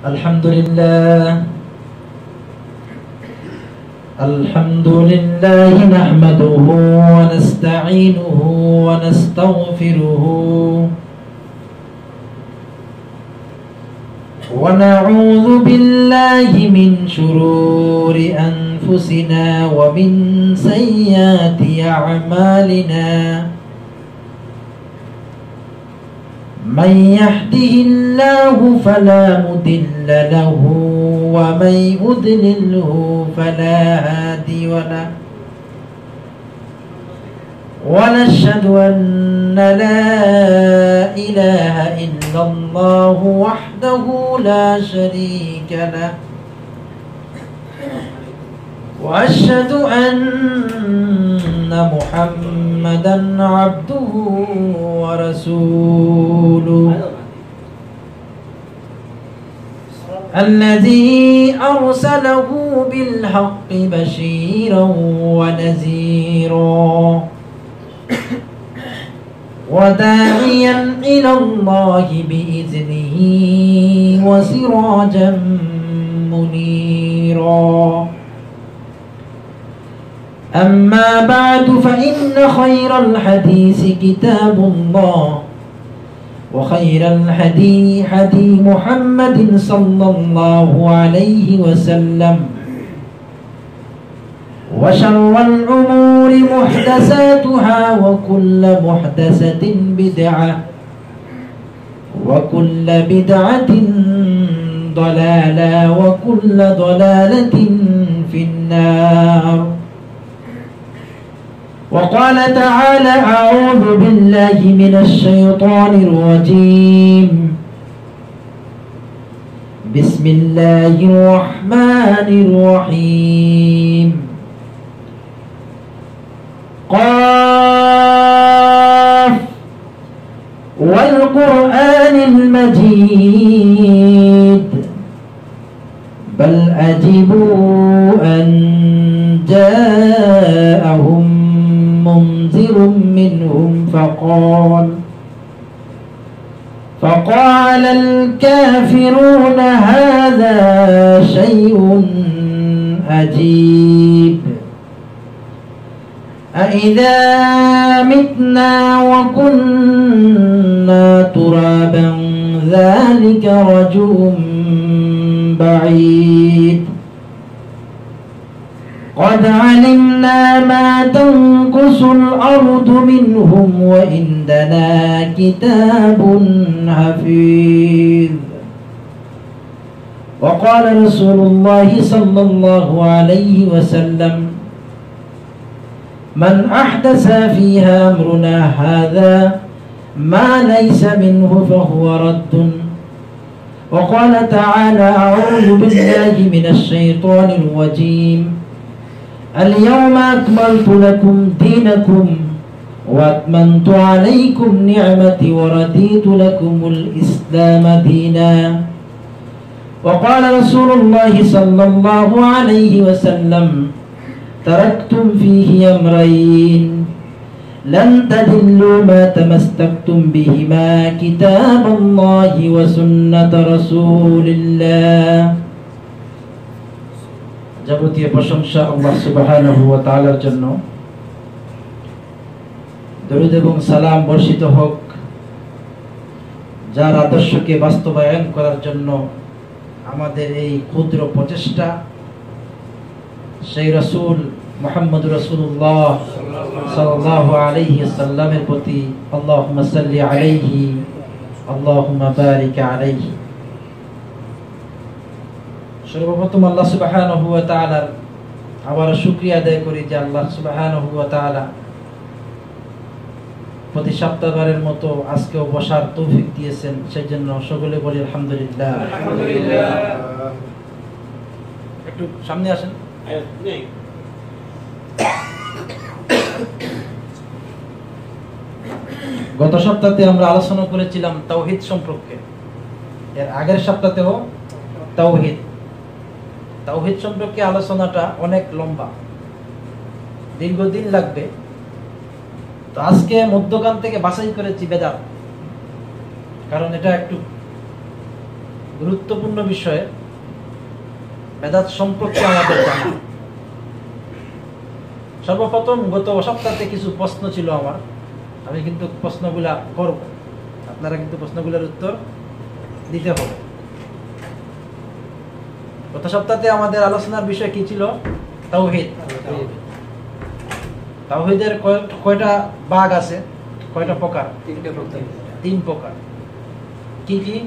الحمد لله نحمده ونستعينه ونستغفره ونعوذ بالله من شرور أنفسنا ومن سيئات أعمالنا من يهده الله فلا مضل له ومن يضلله فلا هادي له ونشهد أن لا إله إلا الله وحده لا شريك له وأشهد أن محمدا عبده ورسوله الذي أرسله بالحق بشيرا ونذيرا وداعيا إلى الله بإذنه وسراجا منيرا أما بعد فإن خير الحديث كتاب الله وخير الهدي هدي محمد صلى الله عليه وسلم وشر الأمور محدثاتها وكل محدثة بدعة وكل بدعة ضلالة وكل ضلالة في النار. وقال تعالى أعوذ بالله من الشيطان الرجيم بسم الله الرحمن الرحيم قاف والقرآن المجيد بل أجبوا أن جاءهم منذر منهم فقال الكافرون هذا شيء عجيب أإذا متنا وكنا ترابا ذلك رجع بعيد قد علمنا ما تنقص الأرض منهم وعندنا كتاب حفيظ. وقال رسول الله صلى الله عليه وسلم من أحدث فيها أمرنا هذا ما ليس منه فهو رد. وقال تعالى أعوذ بالله من الشيطان الرجيم اليوم أكملت لكم دينكم وأتممت عليكم نعمتي ورضيت لكم الإسلام دينا. وقال رسول الله صلى الله عليه وسلم تركتم فيه أمرين لن تضلوا ما تمسكتم بهما كتاب الله وسنة رسول الله. যাবতীয় প্রশংসা আল্লাহ সুবহানাহু ওয়া তাআলার জন্য। দরুদ এবং সালাম বর্ষিত হোক যার আদর্শকে বাস্তবায়ন করার জন্য আমাদের এই ক্ষুদ্র প্রচেষ্টা সেই রাসূল মুহাম্মদ রাসূলুল্লাহ সাল্লাল্লাহু আলাইহি সাল্লামের প্রতি আল্লাহুম্মা সাল্লি আলাইহি আল্লাহুম্মা বারিক আলাইহি। সর্বপ্রথম আল্লাহ সুবহানাহু ওয়া তাআলার আবার শুকরিয়া আদায় করি যে আল্লাহ সুবহানাহু ওয়া তাআলা প্রতি সপ্তাহবারের মতো আজকেও বসার তৌফিক দিয়েছেন, সেই জন্য সকলে বলি আলহামদুলিল্লাহ। আলহামদুলিল্লাহ। একটু সামনে আসেন। গত সপ্তাহে আমরা আলোচনা করেছিলাম তাওহীদ সম্পর্কে, এর আগের সপ্তাহেও তাওহীদ সম্পর্কে আলোচনাটা অনেক লম্বা, দীর্ঘদিন লাগবে। তো আজকে মধ্যখান থেকে বাছাই করেছি বেদাত, কারণ এটা একটু গুরুত্বপূর্ণ বিষয় বেদাত সম্পর্কে আমাদের জানা। সর্বপ্রথম গত সপ্তাহে কিছু প্রশ্ন ছিল আমার, আমি কিন্তু প্রশ্নগুলা করব, আপনারা কিন্তু প্রশ্নগুলোর উত্তর দিতে হবে। গত সপ্তাহে আমাদের আলোচনার বিষয় কি ছিল? তাওহীদ। তাওহীদের কয়টা ভাগ আছে, কয়টা প্রকার? তিন প্রকার। কি কি?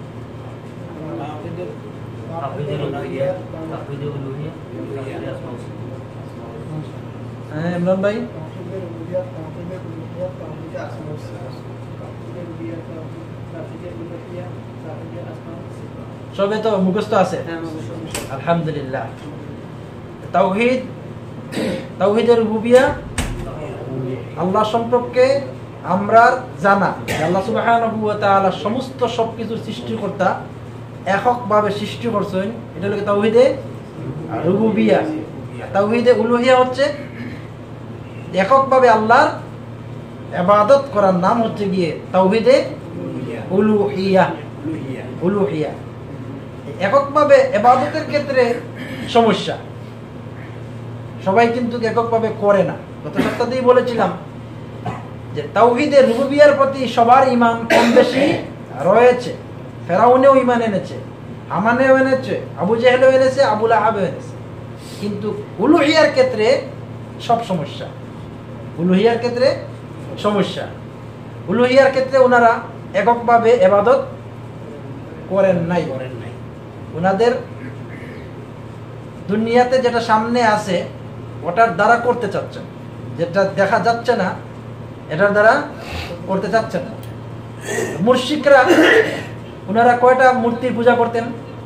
ইমরান ভাই, সবে তো মুখস্থ আছে? আলহামদুলিল্লাহ। তাওহীদ, তাওহীদের রুবুবিয়্যাহ, আল্লাহ সম্পর্কে আমরা জানা, আল্লাহ সুবহানাহু ওয়া তাআলা সমস্ত সবকিছু সৃষ্টিকর্তা, এককভাবে সৃষ্টি করছেন, এটা হলো তাওহীদে রুবুবিয়্যাহ। তাওহীদে উলুহিয়্যাহ হচ্ছে এককভাবে আল্লাহর ইবাদত করার নাম হচ্ছে গিয়ে তাওহীদে উলুহিয়্যাহ। উলুহিয়্যাহ এককভাবে ইবাদতের ক্ষেত্রে সমস্যা, সবাই কিন্তু এককভাবে করে না। গত সপ্তাহেই বলেছিলাম যে তাওহীদের রুবুবিয়্যাহর প্রতি সবার ঈমান কম বেশি রয়েছে। ফেরাউনেও ঈমান এনেছে, হামানেও এনেছে, আবু জেহেলও এনেছে, আবু লাহাবও এনেছে, কিন্তু উলুহিয়্যাহর ক্ষেত্রে সব সমস্যা। উলুহিয়্যাহর ক্ষেত্রে সমস্যা। উলুহিয়্যাহর ক্ষেত্রে ওনারা এককভাবে ইবাদত করেন নাই। ওনাদের দুনিয়াতে যেটা সামনে আছে ওটার দ্বারা করতে চাচ্ছেন, যেটা দেখা যাচ্ছে না এটার দ্বারা করতে চাচ্ছেন না। মুশরিকরা ওনারা কয়টা মূর্তির পূজা করতেন?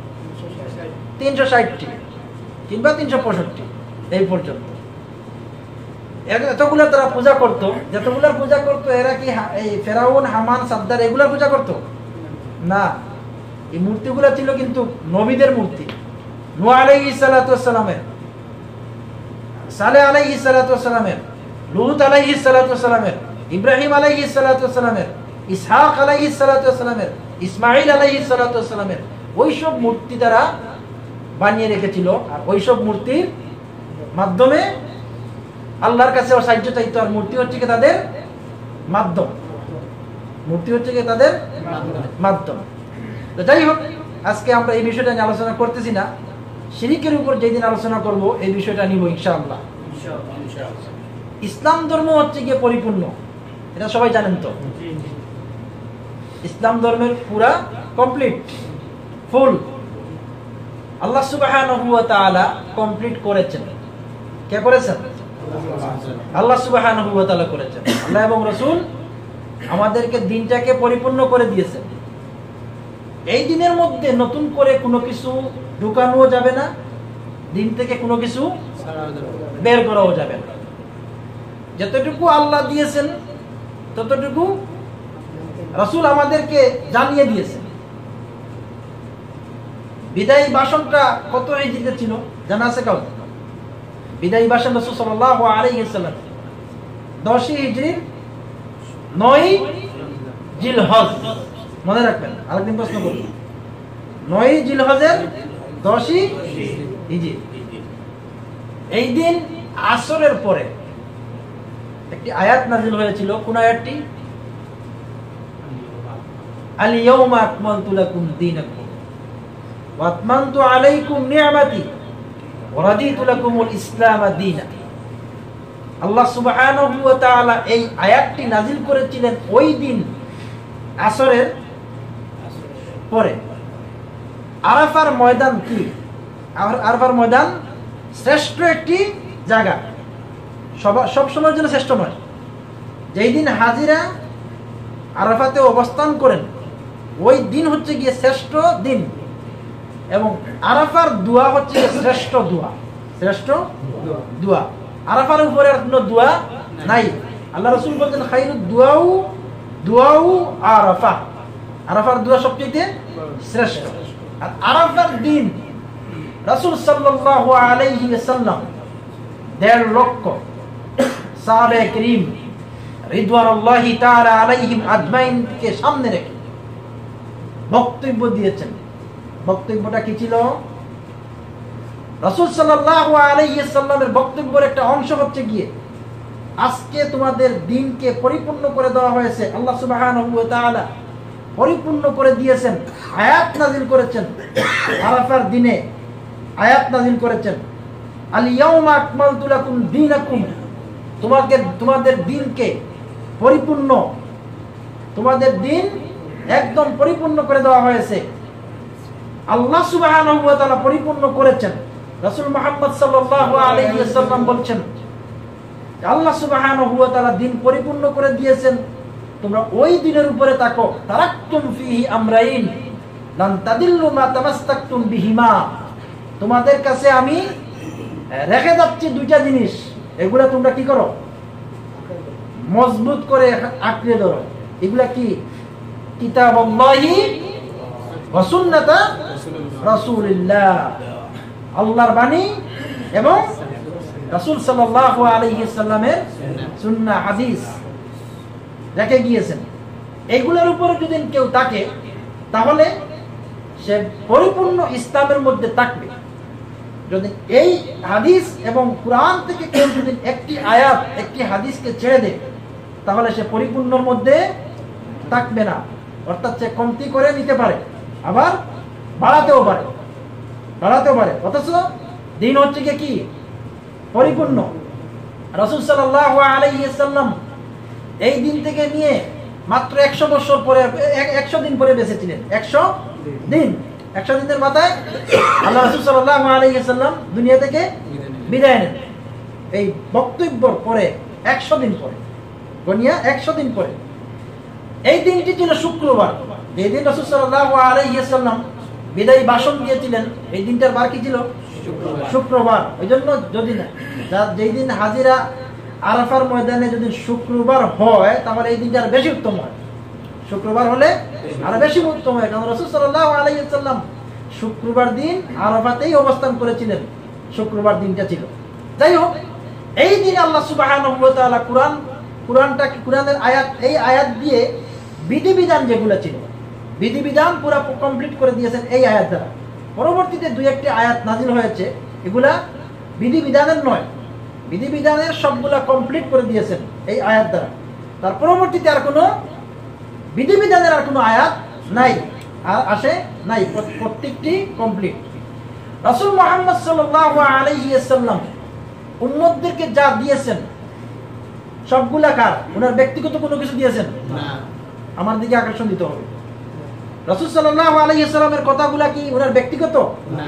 360টি কিংবা 365 এই পর্যন্ত। এতগুলার তারা পূজা করত, যতগুলার পূজা করত এরা কি এই ফেরাউন, হামান, সাদ্দার এগুলার পূজা করত না। এই মূর্তিগুলো ছিল কিন্তু নবীদের মূর্তি। নূহ আলাইহিস সালাতু ওয়াস সালামের, সালেহ আলাইহিস সালাতু ওয়াস সালামের, লূত আলাইহিস সালাতু ওয়াস সালামের, ইব্রাহিম আলাইহিস সালাতু ওয়াস সালামের, ইসহাক আলাইহিস সালাতু ওয়াস সালামের, ইসমাঈল আলাইহিস সালাতু ওয়াস সালামের ওইসব মূর্তি তারা বানিয়ে রেখেছিল। আর ওইসব মূর্তির মাধ্যমে আল্লাহর কাছে সাহায্য চাইতো। আর মূর্তি হচ্ছে কি তাদের মাধ্যম, মূর্তি হচ্ছে কি তাদের মাধ্যম। তো যাই হোক, আজকে আমরা এই বিষয়টা নিয়ে আলোচনা করতেছি না। শিরকের উপর যেদিন আলোচনা করব এই বিষয়টা নিব ইনশাআল্লাহ। ইসলাম ধর্ম হচ্ছে গিয়ে পরিপূর্ণ, এটা সবাই জানেন তো। ইসলাম ধর্মের পুরা কমপ্লিট, ফুল আল্লাহ সুবহানাহু ওয়া তাআলা কমপ্লিট করেছেন। কে করেছেন? আল্লাহ সুবহানাহু ওয়া তাআলা করেছেন। আল্লাহ এবং রাসূল আমাদেরকে দিনটাকে পরিপূর্ণ করে দিয়েছেন। এই দিনের মধ্যে নতুন করে কোনো কিছু ঢুকানো যাবে না, দিন থেকে কোনো কিছু বের করাও যাবে না। যতটুকু আল্লাহ দিয়েছেন ততটুকু রাসূল আমাদেরকে জানিয়ে দিয়েছেন। বিদায়ী ভাষণটা কত হিজরিতে ছিল জানা আছে কাউ? বিদায়ী ভাষণ রাসূল সাল্লাল্লাহু আলাইহি ওয়াসাল্লাম 10 হিজরির 9 জিলহজ, মনে রাখবেন। আরেকদিন প্রশ্ন করব, 9 জিলহজের 10 হিজরি। এই দিন আসরের পরে একটি আয়াত নাযিল হয়েছিল। কোন আয়াতটি? আল ইয়াউমা আকমালতু লাকুম দীনাকুম ওয়া আতমামতু আলাইকুম নি'মাতি ওয়া রাদিতু লাকুমুল ইসলাম দীনান। আল্লাহ সুবহানাহু ওয়া তাআলা এই আয়াতটি নাযিল করেছিলেন ওই দিন আসরের পরে। আরাফার ময়দান কি? আরাফার ময়দান শ্রেষ্ঠ একটি জায়গা, সব সময়ের জন্য শ্রেষ্ঠ নয়। যেই দিন হাজিরা আরাফাতে অবস্থান করেন ওই দিন হচ্ছে গিয়ে শ্রেষ্ঠ দিন, এবং আরাফার দোয়া হচ্ছে শ্রেষ্ঠ দোয়া। শ্রেষ্ঠ দোয়া আরাফার উপরে আর কোনো দোয়া নাই। আল্লাহ রাসূল বলেন খায়রুদ দুআউ আরাফা, আরাফার দোয়া সবচেয়ে শ্রেষ্ঠ। আর আরাফার দিন রাসূল সাল্লাল্লাহু আলাইহি ওয়াসাল্লাম 1.5 লক্ষ সাহাবে কিরাম রিদওয়ানুল্লাহি তাআলা আলাইহিম আজমাইনকে সামনে রেখে বক্তব্য দিয়েছেন। বক্তব্যটা কি ছিল? রাসূল সাল্লাল্লাহু আলাইহি সাল্লামের বক্তব্যের একটা অংশ হচ্ছে গিয়ে আজকে তোমাদের দিনকে পরিপূর্ণ করে দেওয়া হয়েছে। আল্লাহ সুবহানাহু ওয়া তাআলা পরিপূর্ণ করে দিয়েছেন, আয়াত নাযিল করেছেন। আরাফার দিনে আয়াত নাযিল করেছেন, আল ইয়াউমা আকমালতু লাকুম দীনাকুম, তোমাদের দিনকে পরিপূর্ণ, তোমাদের দিন একদম পরিপূর্ণ করে দেওয়া হয়েছে। আল্লাহ সুবহানাহু ওয়া তাআলা পরিপূর্ণ করেছেন। রাসূল মুহাম্মদ সাল্লাল্লাহু আলাইহি ওয়াসাল্লাম বলছেন আল্লাহ সুবহানাহু ওয়া তাআলা দিন পরিপূর্ণ করে দিয়েছেন, তোমরা ওই দিনের উপরে থাকো। তারাকতুম ফিহি আমরাইন লান তাদিল্লু মা তামাসসাকতুম বিহিমা, তোমাদের কাছে আমি রেখে যাচ্ছি দুইটা জিনিস, এগুলা তোমরা কি করো? মজবুত করে আঁকড়ে ধরো। এগুলা কি? কিতাবুল্লাহি ওয়া সুন্নাতা রাসূলিল্লাহ, আল্লাহর বাণী এবং রাসূল সাল্লাল্লাহু আলাইহি সাল্লামের সুন্নাহ হাদিস রেখে গিয়েছেন। এগুলোর উপর যদি কেউ থাকে তাহলে সে পরিপূর্ণ ইসলামের মধ্যে থাকবে। যদি এই হাদিস এবং কুরআন থেকে কেউ যদি একটি আয়াত একটি হাদিসকে ছেড়ে দেয় তাহলে সে পরিপূর্ণর মধ্যে থাকবে না, অর্থাৎ সে কমতি করে নিতে পারে, আবার বাড়াতেও পারে, অথচ দিন হচ্ছে কি পরিপূর্ণ। রাসূল সাল্লাল্লাহু আলাইহি সাল্লাম এই দিন থেকে নিয়ে মাত্র 100 বছর পরে, 100 দিন পরে বেঁচেছিলেন। 100 দিনের মাথায় আল্লাহ রাসূল সাল্লাল্লাহু আলাইহি সাল্লাম দুনিয়া থেকে বিদায় নেন। এই বক্তব্যের পরে 100 দিন পরে, গনিয়া 100 দিন পরে এই দিনটি ছিল শুক্রবার। এই দিন রাসূল সাল্লাল্লাহু আলাইহি সাল্লাম বিদায়ী ভাষণ দিয়েছিলেন। এই দিনটার বার কি ছিল? শুক্রবার। ওই জন্য যদি না যেই দিন হাজিরা আরাফার ময়দানে যদি শুক্রবার হয় তাহলে এই দিনটা আর বেশি উত্তম হয়। শুক্রবার হলে আরো বেশি উত্তম হয়, কারণ রাসূল সাল্লাল্লাহু আলাইহি সাল্লাম শুক্রবার দিন আরাফাতেই অবস্থান করেছিলেন। শুক্রবার দিনটা ছিল। যাই হোক, এই দিন আল্লাহ সুবহানাহু ওয়া তাআলা কুরআনের আয়াত, এই আয়াত দিয়ে বিধিবিধান যেগুলো ছিল বিধিবিধান পুরো কমপ্লিট করে দিয়েছেন এই আয়াত দ্বারা। পরবর্তীতে দুই একটি আয়াত নাজিল হয়েছে, এগুলা বিধিবিধানের নয়, বিধিবিধানের সবগুলা কমপ্লিট করে দিয়েছেন এই আয়াত দ্বারা। তার পরবর্তীতে আর কোনো বিধিবিধানের আর কোনো আয়াত নাই, আর আসে নাই, প্রত্যেকটি কমপ্লিট। রাসূল মুহাম্মদ সাল্লাল্লাহু আলাইহি ওয়াসাল্লাম উম্মতদেরকে যা দিয়েছেন সবগুলা কার? ওনার ব্যক্তিগত কোনো কিছু দিয়েছেন না। আমার দিকে আকর্ষণ দিতে হবে। রাসূল সাল্লাল্লাহু আলাইহি ওয়াসাল্লামের কথাগুলা কি ওনার ব্যক্তিগত না?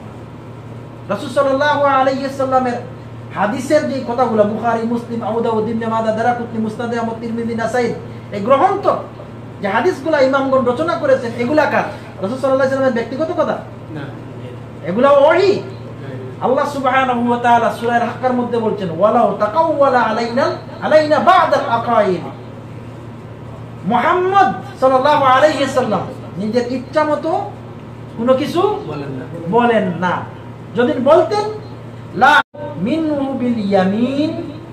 রাসূল সাল্লাল্লাহু আলাইহি ওয়াসাল্লামের হাদিসের যে কথাগুলো, বুখারী, মুসলিম, আবু দাউদ, ইবনে মাজাহ, দারাকুতনি, মুসনাদ আহমদ, তিরমিজি, নাসাঈ, এই গ্রন্থ যে হাদিসগুলো ইমামগণ রচনা করেছেন এগুলা কার? রাসূল সাল্লাল্লাহু আলাইহি ওয়াসাল্লামের ব্যক্তিগত কথা না, এগুলা ওহী। আল্লাহ সুবহানাহু ওয়া তাআলা সূরা আল-হাক্কার মধ্যে বলছেন, ওয়ালাউ তাকাওয়ালা আলাইনা বা'দাল আকাইদ, মুহাম্মদ সাল্লাল্লাহু আলাইহি ওয়াসাল্লাম নিজের ইচ্ছা মতো কোনো কিছু বলেন না। যদি বলতেন লা মিনহু বিল ইয়ামিন,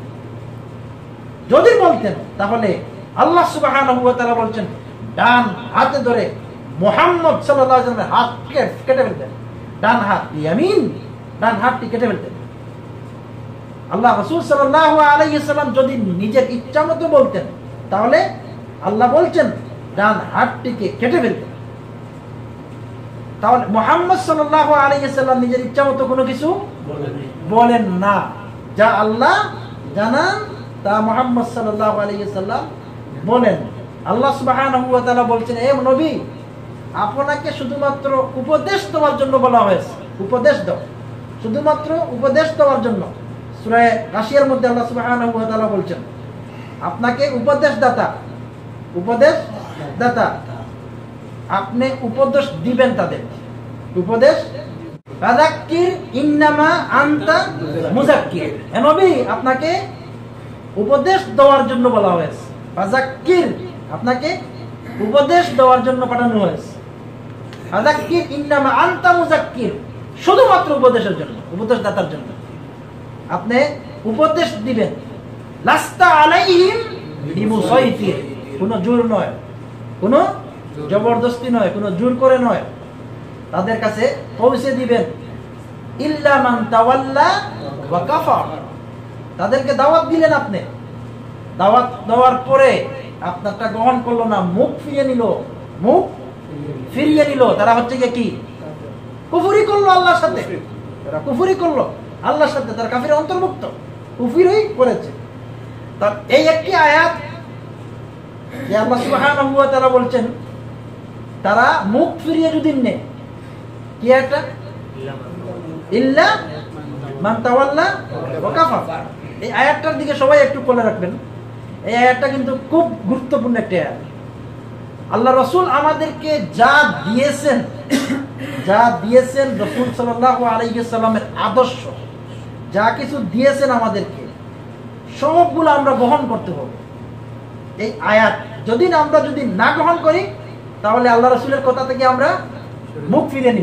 যদি বলতেন তাহলে আল্লাহ সুবহানাহু ওয়া তাআলা বলছেন ডান হাতে ধরে মুহাম্মদ সাল্লাল্লাহু আলাইহি ওয়াসাল্লামের হাত কেটে ফেলতেন। ডান হাত ইয়ামিন, ডান হাতটি কেটে ফেলতেন। আল্লাহ রাসূল সাল্লাল্লাহু আলাইহি ওয়াসাল্লাম যদি নিজের ইচ্ছা মতো বলতেন তাহলে আল্লাহ বলছেন ডান হাতটিকে কেটে ফেলতেন। তাহলে মুহাম্মদ সাল্লাল্লাহু আলাইহি ওয়াসাল্লাম নিজের ইচ্ছা মতো কোনো কিছু বলেন না। যা আল্লাহ জানান তা মুহাম্মদ সাল্লাল্লাহু আলাইহি ওয়াসাল্লাম বলেন। আল্লাহ সুবহানাহু ওয়া তাআলা বলছেন, হে নবী, আপনাকে শুধুমাত্র উপদেশ দেওয়ার জন্য বলা হয়েছে। উপদেশ দাও, শুধুমাত্র উপদেশ দেওয়ার জন্য। সূরা গাশিয়ার মধ্যে আল্লাহ সুবহানাহু ওয়া তাআলা বলছেন আপনাকে উপদেশদাতা, আপনি উপদেশ দিবেন তাদের। উপদেশ ফাযাক্কির ইন্নামা আনতা মুযাক্কির, হে নবী আপনাকে উপদেশ দেওয়ার জন্য বলা হয়েছে। ফাযাক্কির, আপনাকে উপদেশ দেওয়ার জন্য পাঠানো হয়েছে। ফাযাক্কির ইন্নামা আনতা মুযাক্কির, শুধুমাত্র উপদেশের জন্য, উপদেশদাতার জন্য আপনি উপদেশ দিবেন। লাস্তা আলাইহিম তাদের কাছে পৌঁছে দিবেন। ইল্লা মান তাওয়াল্লা ওয়া কাফার, তাদেরকে দাওয়াত দিলেন, আপনি দাওয়াত দেওয়ার পরে আপনারটা গ্রহণ করলো না, মুখ ফিরিয়ে নিল, তারা হচ্ছে কি কুফরি করলো আল্লাহর সাথে, তারা কুফরি করলো আল্লাহর সাথে, তারা কাফিরের অন্তর্ভুক্ত, কুফরই করেছে। তার এই একটি আয়াত যে আল্লাহ সুবহানাহু ওয়া তাআলা বলছেন তারা মুখ ফিরিয়ে যদি নেয়, কি একটা ইল্লা মান তাওয়াল্লা ওয়া কাফার, এই আয়াতটার দিকে সবাই একটু খেয়াল রাখবেন। এই আয়াতটা কিন্তু খুব গুরুত্বপূর্ণ একটা আয়াত। আল্লাহ রাসূল আমাদেরকে যা দিয়েছেন রাসূল সাল্লাল্লাহু আলাইহি ওয়াসাল্লামের আদর্শ, যা কিছু দিয়েছেন আমাদেরকে, সবগুলো আমরা গ্রহণ করতে হবে। এই আয়াত যদি না গ্রহণ করি, তাহলে আল্লাহ রাসূলের কথা থেকে আমরা মুখ ফিরিয়ে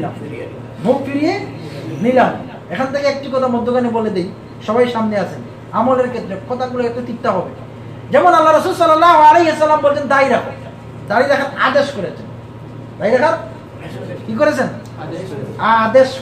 নিলাম। এখান থেকে একটি কথা মধ্যখানে বলে দেই, সবাই সামনে আছেন, আমলের ক্ষেত্রে কথাগুলো একটু ঠিকটা হবে। যেমন আল্লাহ রাসূল সাল্লাল্লাহু আলাইহি ওয়াসাল্লাম বলেন দাড়ি রাখার আদেশ করেছেন। দাড়ি রাখার কি করেছেন? আদেশ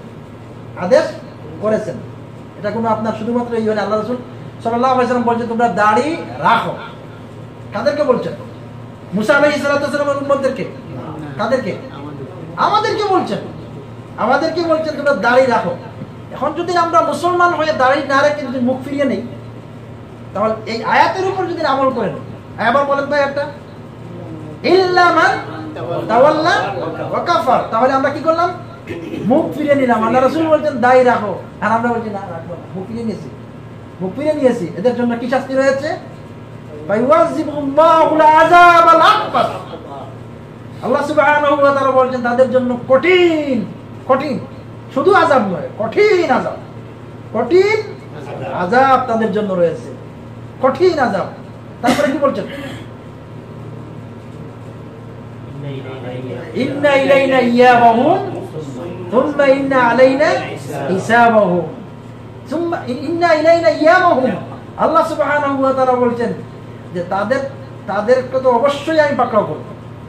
করেছেন। এটা কোনো আপনার শুধুমাত্র এই হয়, আল্লাহ রাসূল সাল্লাল্লাহু আলাইহি ওয়াসাল্লাম বলেছেন তোমরা দাড়ি রাখো। কাদেরকে বলছেন? মুসা আলাইহিস সালামের উম্মতদেরকে? কাদেরকে? আমাদেরকে বলছেন তোমরা দাড়ি রাখো। এখন যদি আমরা মুসলমান হয়ে দাড়ি না রেখে যদি মুখ ফিরিয়ে নেই, তাহলে এই আয়াতের উপর যদি আমল করেন, আবার বলেন ভাই একটা ইল্লা মান তাওয়াল্লা ওয়া কাফার, তাহলে আমরা কি করলাম? মুখ ফিরিয়ে নিলাম। আল্লাহ রাসূল বলছেন দাড়ি রাখো, আর আমরা বলছি না রাখবো না, মুখ ফিরিয়ে নিয়েছি। এদের জন্য কি শাস্তি রয়েছে? ফায়ুযাযিবুল্লাহুল আযাবাল আকবার, আল্লাহ সুবহানাহু ওয়া তাআলা বলেন তাদের জন্য কঠিন শুধু আযাব নয়, কঠিন আযাব তাদের জন্য রয়েছে, কঠিন আযাব। তারপরে কি বলছেন? ইন্না ইলাইনা ইয়াবাহুম থুম্মা ইন্না আলাইনা হিসাবাহুম, থুম্মা ইন্না ইলাইনা ইয়াবাহুম। আল্লাহ সুবহানাহু ওয়া তাআলা বলছেন যে তাদেরকে তো অবশ্যই আমি পাকড়াও করব,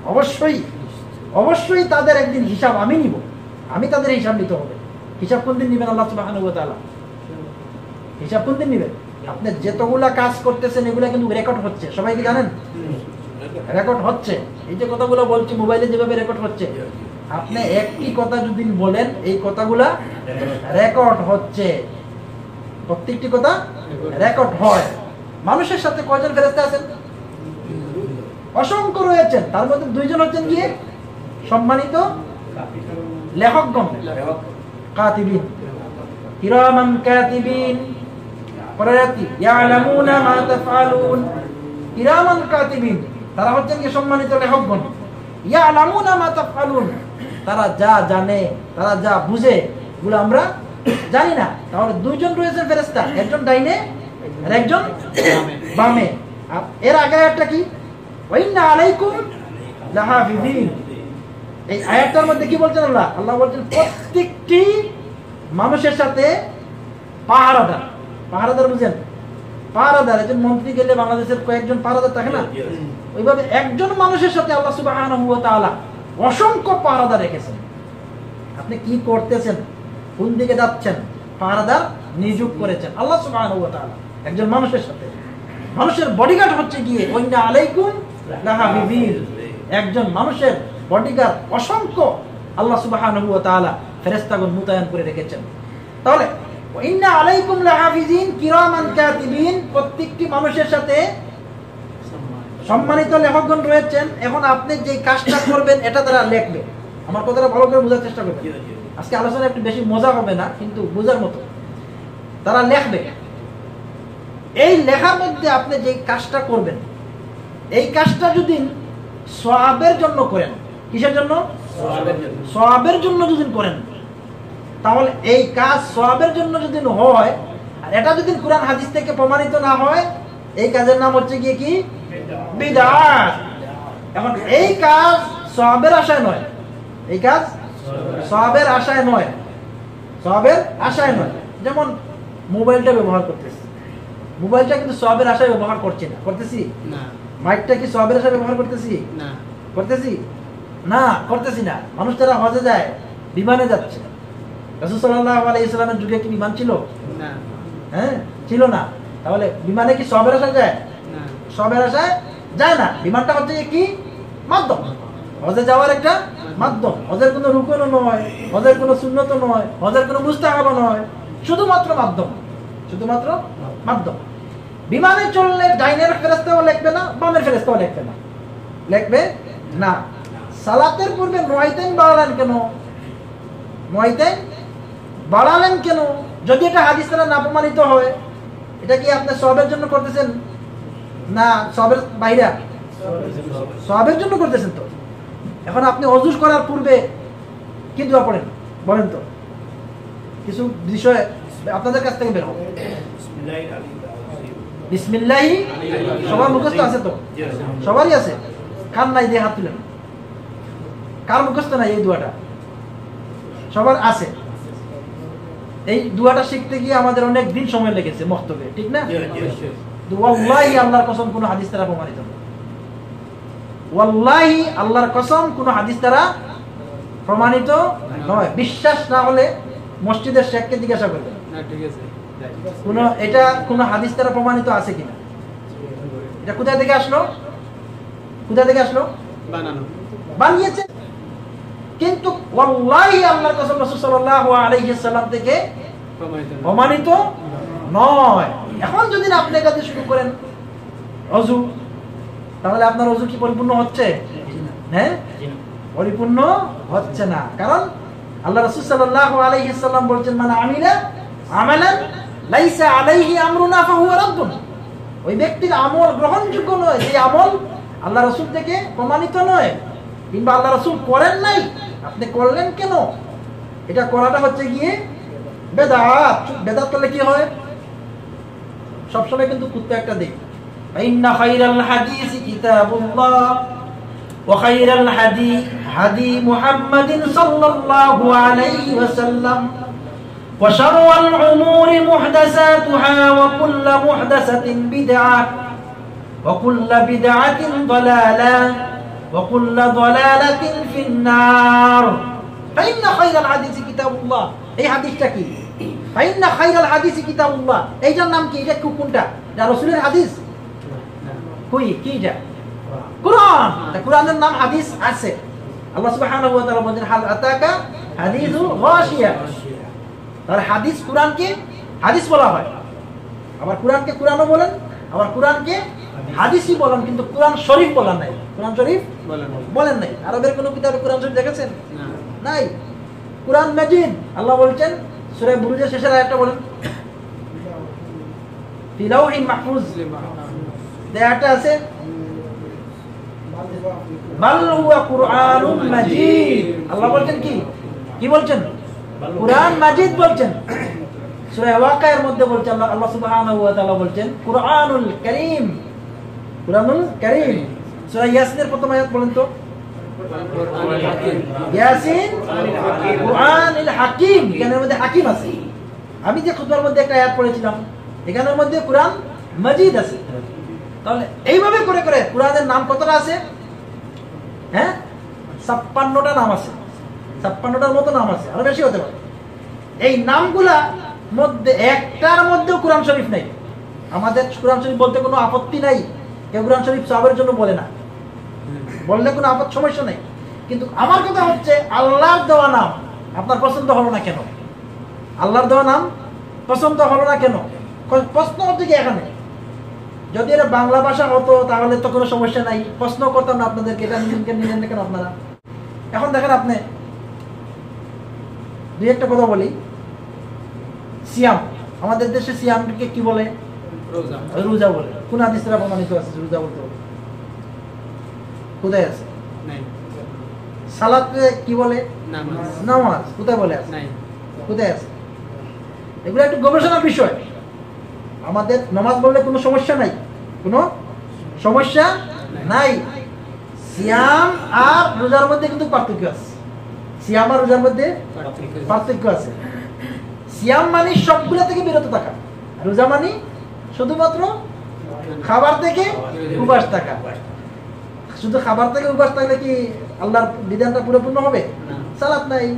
অবশ্যই তাদের একদিন হিসাব আমি নিব, আমি তাদের হিসাব নিতে হবে। হিসাব কোন দিন নিবেন? আল্লাহ সুবহানাহু ওয়া তাআলা হিসাব কোন দিন নিবেন? আপনি যতগুলা কাজ করতেছেন এগুলা কিন্তু রেকর্ড হচ্ছে, সবাই কি জানেন? রেকর্ড হচ্ছে। এই যে কথাগুলো বলছি মোবাইলে যেভাবে রেকর্ড হচ্ছে, আপনি একটি কথা যদি বলেন এই কথাগুলা রেকর্ড হচ্ছে, প্রত্যেকটি কথা রেকর্ড হয়। মানুষের সাথে কয়জন ফেরেশতা আছেন? অসংখ্য রয়েছেন। তার মধ্যে দুইজন হচ্ছেন গিয়ে সম্মানিত লেখকগণ, কাতিবিন, কিরামান কাতিবিন, পরায়াতি ইয়ালামুনা মা তাফআলুন। কিরামান কাতিবিন, তারা হচ্ছেন কি সম্মানিত লেখকগণ। ইয়ালামুনা মা তাফআলুন, তারা যা জানে, তারা যা বুঝে, এগুলো আমরা জানি না। তাহলে দুইজন রয়েছেন ফেরেশতা, একজন ডাইনে আর একজন বামে। এর আগে একটা কি? ওয়া ইন্না আলাইকুম লাহাফিজিন। এই আয়াতটার মধ্যে কি বলছেন আল্লাহ? আল্লাহ বলছেন প্রত্যেকটি মানুষের সাথে পাহারাদার বুঝেন? পাহারাদার, একজন মন্ত্রী গেলে বাংলাদেশের কয়েকজন পাহারাদার থাকে না, ওইভাবে একজন মানুষের সাথে আল্লাহ সুবহানাহু ওয়া তাআলা অসংখ্য পাহারাদার রেখেছেন। আপনি কি করতেছেন, কোন দিকে যাচ্ছেন, পাহারাদার নিযুক্ত করেছেন আল্লাহ সুবহানাহু ওয়া তাআলা একজন মানুষের সাথে। মানুষের বডিগার্ড হচ্ছে গিয়ে ওয়া ইন্না আলাইকুম লাহাফিজিন, একজন মানুষের বডিগার্ড অসংখ্য আল্লাহ সুবহানাহু ওয়া তাআলা ফেরেশতাগণ মোতায়েন করে রেখেছেন। তাহলে ওয়া ইন্না আলাইকুম লাহাফিজিন কিরামান কাতিবিন, প্রত্যেকটি মানুষের সাথে সম্মানিত লেখকগণ রয়েছেন। এখন আপনি যে কাজটা করবেন এটা তারা লিখবে। আমার কথাটা ভালো করে বোঝার চেষ্টা করবেন। আজকে আলোচনা একটু বেশি মজা হবে না, কিন্তু বোঝার মতো। তারা লিখবে। এই লেখার মধ্যে আপনি যে কাজটা করবেন, এই কাজটা যদি সওয়াবের জন্য করেন, কিসের জন্য? সওয়াবের জন্য যদি করেন, তাহলে এই কাজ সওয়াবের জন্য যদি হয়, আর এটা যদি কুরআন হাদিস থেকে প্রমাণিত না হয়, এই কাজের নাম হচ্ছে গিয়ে কি? বিদআত। এখন এই কাজ সওয়াবের আশায় নয়, এই কাজ সওয়াবের আশায় নয়, সওয়াবের আশায় নয়। যেমন মোবাইলটা ব্যবহার করতেছি, মোবাইলটা কিন্তু সওয়াবের আশায় ব্যবহার করছি না, করতেছি না। মাইকটা কি সওয়াবের আশায় ব্যবহার করতেছি? না, করতেছি না। মানুষ যারা হজে যায় বিমানে যাচ্ছে। রাসূল সাল্লাল্লাহু আলাইহি ওয়াসাল্লামের যুগে কি বিমান ছিল? না। হ্যাঁ, ছিল না। তাহলে বিমানে কি সবের আশায় যায়? না। সবের আশায় যায় না। বিমানটা হচ্ছে কি মাধ্যম, হজে যাওয়ার একটা মাধ্যম। হজের কোনো রুকনও নয়, হজের কোনো সুন্নতও নয়, হজের কোনো মুস্তাহাবও নয়, শুধুমাত্র মাধ্যম, শুধুমাত্র মাধ্যম। বিমানে চললে ডাইনের ফেরেশতাও লিখবে না, বামের ফেরেশতাও লিখবে না, লিখবে না। সালাতের পূর্বে নয়তেন বাড়ালেন কেন? নয়তেন বাড়ালেন কেন? যদি এটা হাদিস দ্বারা না প্রমাণিত হয়, এটা কি আপনি সবের জন্য করতেছেন না সবের বাইরে? সবের জন্য করতেছেন। তো এখন আপনি ওযু করার পূর্বে কি দোয়া পড়েন বলেন তো? কিছু বিষয় আপনাদের কাছ থেকে বের হবে। বিসমিল্লাহি সবার মুখস্থ আছে তো? সবারই আছে। কার নাই দিয়ে হাত তুলেন। কার মুখস্থ নাই এই দোয়াটা? সবার আছে। এই দোয়াটা শিখতে গিয়ে আমাদের অনেক দিন সময় লেগেছে মক্তবে, ঠিক না? ওয়াল্লাহি আল্লাহর কসম কোন হাদিস দ্বারা প্রমাণিত নয়। ওয়াল্লাহি আল্লাহর কসম কোন হাদিস দ্বারা প্রমাণিত নয়। বিশ্বাস না হলে মসজিদের শেখকে জিজ্ঞাসা করবেন না, ঠিক আছে। এটা কোন হাদিস দ্বারা প্রমাণিত আছে কিনা। এটা কোথা থেকে আসলো? কোথা থেকে আসলো? বানানো, বানিয়েছে। কিন্তু ওয়াল্লাহি আল্লাহর কসম রাসূল সাল্লাল্লাহু আলাইহি সাল্লাম থেকে প্রমাণিত নয়। এখন যদি আপনি এটা দিয়ে শুরু করেন ওযু, তাহলে আপনার ওযু কি পরিপূর্ণ হচ্ছে? হ্যাঁ, পরিপূর্ণ হচ্ছে না। কারণ আল্লাহ রাসূল সাল্লাল্লাহু আলাইহি সাল্লাম বলেছেন, মান আমিলা আমালান লাইসা আলাইহি আমরুনা ফাহুয়া রাদ্দুন। ওই ব্যক্তির আমল গ্রহণযোগ্য নয় যে আমল আল্লাহ রাসূল থেকে প্রমাণিত নয়, কিংবা আল্লাহ রাসূল করেন নাই, আপনি করলেন কেন? এটা করাটা হচ্ছে গিয়ে বেদাত। বেদাত করলে কি হয়? সবসময় কিন্তু কুত্তা একটা দিক। ইন্না খায়রাল হাদিসি কিতাবুল্লাহ ওয়া খায়রাল হাদি হাদি মুহাম্মাদিন সাল্লাল্লাহু আলাইহি ওয়াসাল্লাম ওয়া শাররাল উমুরি মুহদাসাতুহা ওয়া কুল্লু মুহদাসাতিন বিদআহ ওয়া কুল্লু বিদআতিন দালালাহ ওয়া কুল্লু দালালাতিন ফিন নার। ফাইন্না খায়রাল হাদিসি কিতাবুল্লাহ। এই হাদিসটা কি? ফাইন্না খায়রাল হাদিসি কিতাবুল্লাহ, এইটার নাম কি? এটা কোনটা? এটা রাসূলের হাদিস? কই কি এটা? কুরআন। তা কুরআনের নাম হাদিস আছে। আল্লাহ সুবহানাহু ওয়া তাআলা বলেন, হাল আতাকা হাদিসু গাশিয়া। তার হাদিস, কুরআনকে হাদিস বলা হয়। আবার কুরআনকে কুরআনও বলেন, আবার কুরআনকে হাদিসই বলেন, কিন্তু কুরআন শরীফ বলা নাই। কুরআন শরীফ বলেন নাই। আরবের কোনো কিতাবে কুরআন শরীফ দেখেছেন? নাই। কুরআন মাজিদ। আল্লাহ বলছেন সূরা বুরুজের শেষের আয়াতটা বলেন, ফি লাওহিন মাহফুজ। আয়াতটা আছে, বাল হুয়া কুরআনুম মাজিদ। আল্লাহ বলছেন কি? কি বলছেন? কুরআন মাজিদ বলছেন। সূরা ওয়াকিয়ার মধ্যে বলছেন আল্লাহ সুবহানাহু ওয়া তাআলা বলছেন কুরআনুল কারীম। কুরআনুল কারীম। সূরা ইয়াসিনের প্রথম আয়াত বলেন তো। ইয়াসিন কুরআনুল হাকীম। এখানের মধ্যে হাকীম আছে। আমি যে খুতবার মধ্যে একটা আয়াত পড়েছিলাম, এখানের মধ্যে কুরআন মাজিদ আছে। তাহলে এইভাবে করে করে কুরআনের নাম কতটা আছে? হ্যাঁ, 56টা নাম আছে। 56টার মতো নাম আছে, আরো বেশি হতে পারে। এই নামগুলা মধ্যে একটার মধ্যেও কুরআন শরীফ নাই। আমাদের কুরআন শরীফ বলতে কোনো আপত্তি নাই। কেউ কুরআন শরীফ সবের জন্য বলে না, বললে কোনো আপত্তি সমস্যা নেই। কিন্তু আমার কথা হচ্ছে, আল্লাহর দেওয়া নাম আপনার পছন্দ হলো না কেন? আল্লাহর দেওয়া নাম পছন্দ হলো না কেন? প্রশ্ন হচ্ছে কি এখানে? যদি এটা বাংলা ভাষা হতো তাহলে তো কোনো সমস্যা নাই, প্রশ্ন করতাম না আপনাদেরকে, এটা নিলেন না কেন আপনারা? এখন দেখেন, আপনি দুই একটা কথা বলি। সিয়াম, আমাদের দেশে সিয়ামকে কি বলে? রোজা বলে। কোন হাদিস দ্বারা প্রমাণিত আছে রোজা বলতে হবে? কোথায় আছে? সালাতে কি বলে? নামাজ। কোথায় বলে আছে? কোথায় আছে? এগুলো একটু গবেষণার বিষয়। আমাদের নামাজ বললে কোনো সমস্যা নাই, কোনো সমস্যা নাই। সিয়াম আর রোজার মধ্যে কিন্তু পার্থক্য আছে। সিয়াম আর রোজার মধ্যে পার্থক্য আছে। সিয়াম মানে সবগুলো থেকে বিরত থাকা, রোজা মানে শুধুমাত্র খাবার থেকে উপবাস থাকা। শুধু খাবার থেকে উপবাস থাকলে কি আল্লাহর বিধানটা পুরোপূর্ণ হবে? সালাত নাই,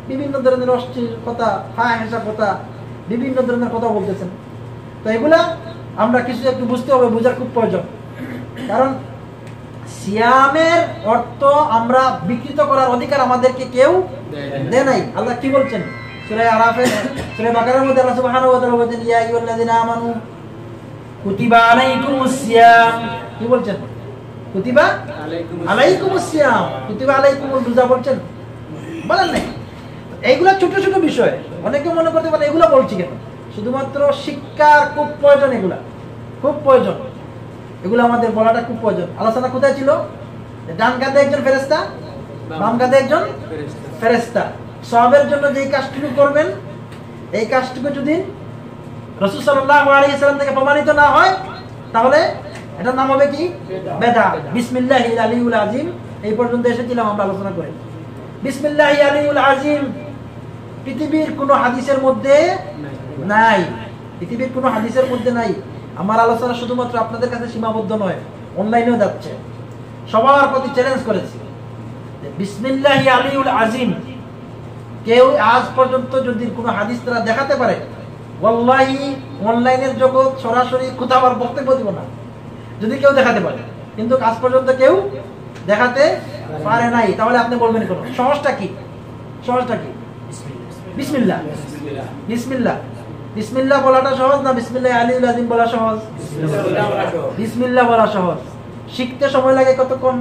বিভিন্ন ধরনের অশ্লীল কথা, ফাহিশা কথা, বিভিন্ন ধরনের কথা বলতেছেন। তো এগুলা আমরা কিছু একটু বুঝতে হবে, বোঝার খুব প্রয়োজন। কারণ সিয়ামের অর্থ আমরা বিকৃত করার অধিকার আমাদেরকে কেউ দেয় নাই। আল্লাহ কি বলছেন সূরা আরাফে, সূরা বাকারার মধ্যে আল্লাহ সুবহানাহু ওয়া তাআলা বলেন, ইয়া আইয়ুহাল্লাযিনা আমানু কুতিবা আলাইকুমুস সিয়াম। কি বলছেন? কুতিবা আলাইকুমুস সিয়াম, কুতিবা আলাইকুমুল রোজা বলছেন, বলেন নাই? এইগুলা ছোট ছোট বিষয়, অনেকে মনে করতে পারে এগুলা বলছি কেন। শুধুমাত্র শিক্ষার খুব প্রয়োজন, এগুলা খুব প্রয়োজন, এগুলো আমাদের বলাটা খুব প্রয়োজন। আলোচনা কোথায় ছিল? ডান কাঁধে একজন ফেরেশতা, বাম কাঁধে একজন ফেরেশতা। সওয়াবের জন্য যেই কাজটুকু করবেন, এই কাজটুকু যদি রাসূল সাল্লাল্লাহু আলাইহি ওয়াসাল্লাম থেকে প্রমাণিত না হয়, তাহলে এটার নাম হবে কি? বিদআত। বিসমিল্লাহিল আলিয়্যুল আযীম এই পর্যন্ত এসেছিলাম আমরা আলোচনা করে। বিসমিল্লাহিল আলিয়্যুল আযীম পৃথিবীর কোনো হাদিসের মধ্যে নাই, পৃথিবীর কোনো হাদিসের মধ্যে নাই। আমার আলোচনা শুধুমাত্র আপনাদের কাছে সীমাবদ্ধ নয়, অনলাইনেও যাচ্ছে। সবার প্রতি চ্যালেঞ্জ করেছি, বিসমিল্লাহি আলিউল আজিম কেউ আজ পর্যন্ত যদি কোনো হাদিস তারা দেখাতে পারে, ওয়াল্লাহি অনলাইনের জগৎ সরাসরি কোথাও আর বক্তব্য দিব না, যদি কেউ দেখাতে পারে। কিন্তু আজ পর্যন্ত কেউ দেখাতে পারে নাই। তাহলে আপনি বলবেন কেন? সহজটা কি? সহজটা কি? বিসমিল্লাহ। বিসমিল্লাহ, বিসমিল্লাহ বলাটা সহজ না বিসমিল্লাহ আলিউল আযীম বলা সহজ? বিসমিল্লাহ বলা সহজ। শিখতে সময় লাগে কতক্ষণ?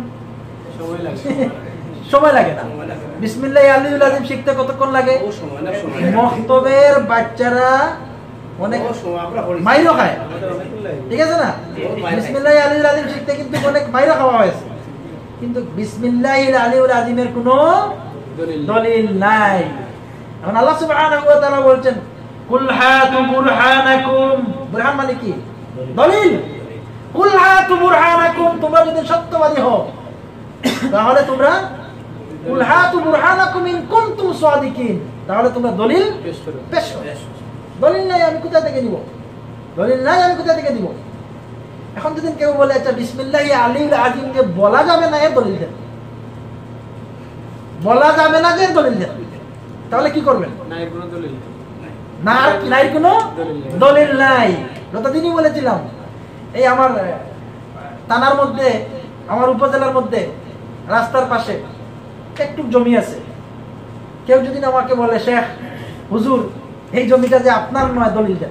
সময় লাগে না। বিসমিল্লাহ আলিউল আযীম শিখতে কতক্ষণ লাগে? মক্তবের বাচ্চারা অনেক মাইরও খায়, ঠিক আছে না? বিসমিল্লাহ আলিউল আযীম শিখতে কিন্তু অনেক মাইরও খাওয়া হয়েছে, কিন্তু বিসমিল্লাহ আলিউল আযীমের কোনো দলিল নাই। এখন আল্লাহ সুবহানাহু ওয়া তাআলা বলছেন, কুল হাতু বুরহানাকুম। বুরহান মানে কি? দলিল। কুল হাতু বুরহানাকুম, তোমরা যদি সত্যবাদী হও তাহলে তোমরা কুল হাতু বুরহানাকুম ইন কুনতুম সাদিকিন, তাহলে তোমরা দলিল পেশ করো। দলিল নাই আমি কোথা থেকে নিব? দলিল নাই আমি কোথা থেকে নিব? এখন যদি কেউ বলে আচ্ছা বিসমিল্লাহি আলিউল আযীম যে বলা যাবে না, এর দলিল দেন। বলা যাবে না যে দলিল দেন, তাহলে কি করবেন? নাই কোনো দলিল না, আর নাই কোনো দলিল নাই। গতদিনই বলেছিলাম, এই আমার থানার মধ্যে, আমার উপজেলার মধ্যে রাস্তার পাশে একটু জমি আছে। কেউ যদি আমাকে বলে, শেখ হুজুর এই জমিটা যে আপনার নয়, দলিল দেন,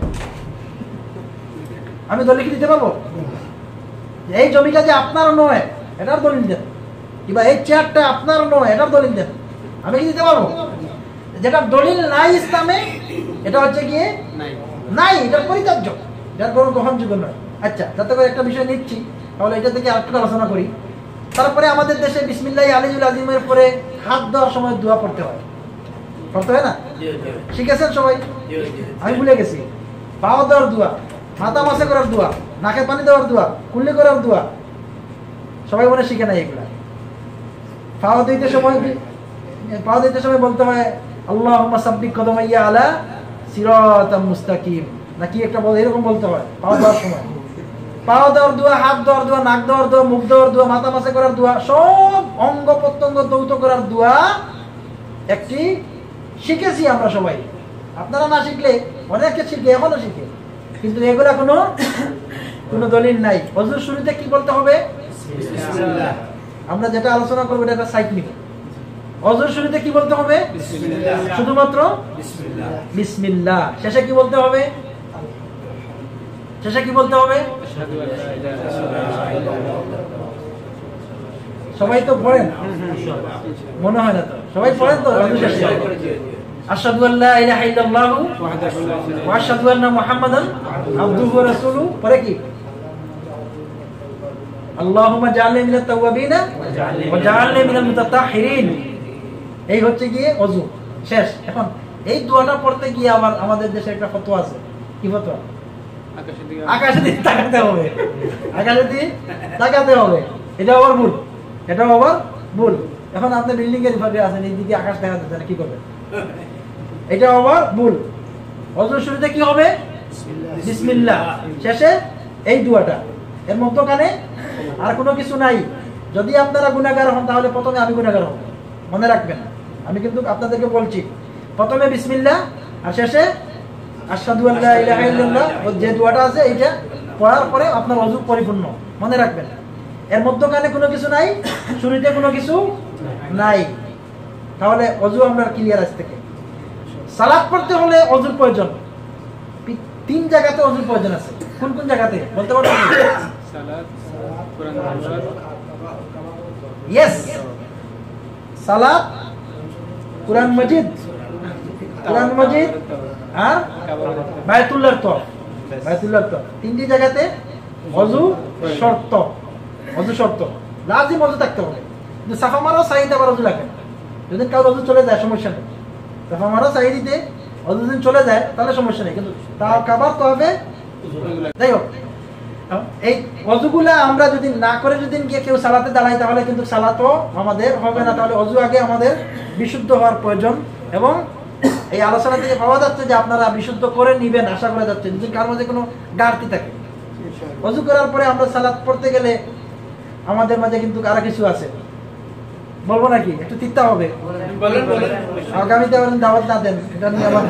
আমি দলিল কি দিতে পারবো? এই জমিটা যে আপনার নয় এটার দলিল দেন, কিংবা এই চেয়ারটা আপনার নয় এটার দলিল দেন, আমি কি দিতে পারবো? যেটা দলিল নাই ইসলামে, এটা হচ্ছে গিয়ে নাই, এটা পরিত্যাজ্য, যার কোনো গ্রহণযোগ্য নয়। আচ্ছা, যাতে করে একটা বিষয় নিচ্ছি, তাহলে এটা থেকে আরেকটু আলোচনা করি। তারপরে আমাদের দেশে বিসমিল্লাহি আলিউল আযীমের পরে হাত দেওয়ার সময় দোয়া পড়তে হয়, পড়তে হয় না? শিখেছেন সবাই? আমি ভুলে গেছি। পাও দেওয়ার দোয়া, মাথা মাসে করার দোয়া, নাকে পানি দেওয়ার দোয়া, কুল্লি করার দোয়া, সবাই মনে শিখে নাই এগুলা। পাও দিতে সময় বলতে হয় আল্লাহুম্মা সাব্বিক কদমাইয়া আলা সিরাতাম মুস্তাকিম, নাকি একটা এরকম বলতে হয় পাও দেওয়ার সময়। পাও দেওয়ার দোয়া, হাত দেওয়ার দোয়া, নাক দেওয়ার দোয়া, মুখ দেওয়ার দোয়া, মাথা মাসে করার দোয়া, সব অঙ্গ প্রত্যঙ্গ দৌত করার দোয়া একটি শিখেছি আমরা সবাই। আপনারা না শিখলে অনেকে শিখে, এখনো শিখে, কিন্তু এগুলা কোনো দলিল নাই। ওযুর শুরুতে কি বলতে হবে? বিসমিল্লাহ। আমরা যেটা আলোচনা করবো এটা একটা সাইড নিব। ওযুর শুরুতে কি বলতে হবে? বিসমিল্লাহ, শুধুমাত্র বিসমিল্লাহ। বিসমিল্লাহ। শেষে কি বলতে হবে? শেষে কি বলতে হবে? সবাই তো পড়েন মনে হয় না তো? সবাই পড়েন তো? আশহাদু আল্লা ইলাহা ইল্লাল্লাহু ওয়া আশহাদু আন্না মুহাম্মাদান আবদুহু ওয়া রাসূলুহু। পরে কি? আল্লাহুম্মা জাআলনি মিনাত তাওয়াবিনা ওয়া জাআলনি মিনাল মুতাতাহহিরিন। এই হচ্ছে গিয়ে ওযু শেষ। এখন এই দোয়াটা পড়তে গিয়ে আবার আমাদের দেশে একটা ফতোয়া আছে। কি ফতোয়া? আকাশের দিকে তাকাতে হবে, আকাশের দিকে তাকাতে হবে। এটা আবার ভুল, এটা আবার ভুল। এখন আপনি বিল্ডিং এর উপরে আছেন, এই দিকে আকাশ দেখা যাচ্ছে না, কি করবেন? এটা আবার ভুল। ওযুর শুরুতে কি হবে? বিসমিল্লাহ, শেষে এই দোয়াটা। এর মধ্যখানে আর কোনো কিছু নাই। যদি আপনারা গুনাহগার হন তাহলে প্রথমে আমি গুনাহগার হব, মনে রাখবেন। আমি কিন্তু আপনাদেরকে বলছি প্রথমে বিসমিল্লাহ আর শেষে আশহাদু আল্লা ইলাহা ইল্লাল্লাহ, যে দোয়াটা আছে এইটা পড়ার পরে আপনার ওযু পরিপূর্ণ। মনে রাখবেন এর মধ্যখানে কোনো কিছু নাই, শুরুতে কোনো কিছু নাই, তাহলে ওযু আমরা ক্লিয়ার আছে থেকে। সালাত পড়তে হলে ওযুর প্রয়োজন, 3 জায়গাতে ওযুর প্রয়োজন আছে। কোন কোন জায়গাতে বলতে পারবেন? সালাত, কোরআন তেলাওয়াত, ইয়েস, সালাত, কোরআন মজিদ আর বায়তুল্লাহর তওয়াফ। তিনটি জায়গাতে ওযু শর্ত, লাজিম ওযু থাকতে হবে। কিন্তু সাফা মারা সাইদ আবার ওযু লাগে না। যদি কারো ওযু চলে যায় সমস্যা নেই, সাফা মারা সাইদিতে ওযু যদি চলে যায় তাহলে সমস্যা নেই, কিন্তু তাও কাবার তো হবে। যাই হোক, এই ওযুগুলা আমরা যদি না করে যদি গিয়ে কেউ সালাতে দাঁড়াই তাহলে কিন্তু সালাতও আমাদের হবে না। তাহলে ওযু আগে আমাদের বিশুদ্ধ হওয়ার প্রয়োজন, এবং এই আলোচনা থেকে পাওয়া যাচ্ছে যে আপনারা বিশুদ্ধ করে নিবেন, আশা করা যাচ্ছে। যদি কার মধ্যে কোনো ঘাটতি থাকে, ওযু করার পরে আমরা সালাত পড়তে গেলে আমাদের মাঝে কিন্তু আরো কিছু আছে, বলবো নাকি? একটু তিক্তা হবে, আগামীতে আবার দাওয়াত না দেন, এটা নিয়ে আবার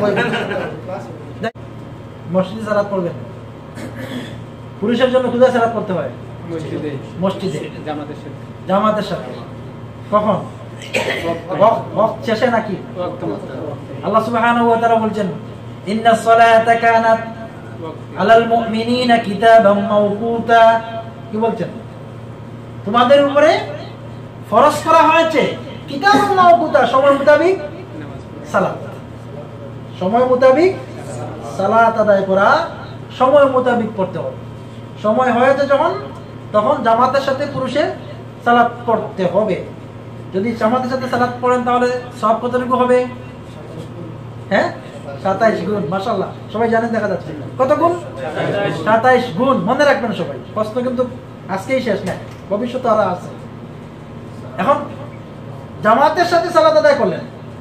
মসজিদে সালাত পড়বেন। পুরুষের জন্য কোথায় সালাত পড়তে হয়? মসজিদে জামাতের সাথে। কখন? ওয়াক্ত শেষে নাকি? আল্লাহ সুবহানাহু ওয়া তাআলা বলছেন ইন্নাস সালাতা কানাত আলাল মুমিনিনা কিতাবাম মাওকুতা। কি বলছেন? তোমাদের উপরে ফরজ করা হয়েছে কিতাবাম মাওকুতা, সময় মোতাবেক সালাত। সময় মোতাবেক সালাত আদায় করা, সময় মোতাবেক পড়তে হবে। সময় হয়েছে যখন, তখন জামাতের সাথে পুরুষের সালাত পড়তে হবে। যদি জামাতের সাথে সালাত পড়েন তাহলে সব কতটুকু হবে? হ্যাঁ, 27 গুণ। মাশাআল্লাহ, সবাই জানেন, দেখা যাচ্ছে। কত গুণ? 27 গুণ। মনে রাখবেন সবাই, প্রশ্ন কিন্তু আজকেই শেষ না, ভবিষ্যতে আরো আছে। এখন জামাতের সাথে সালাত আদায় করলেন,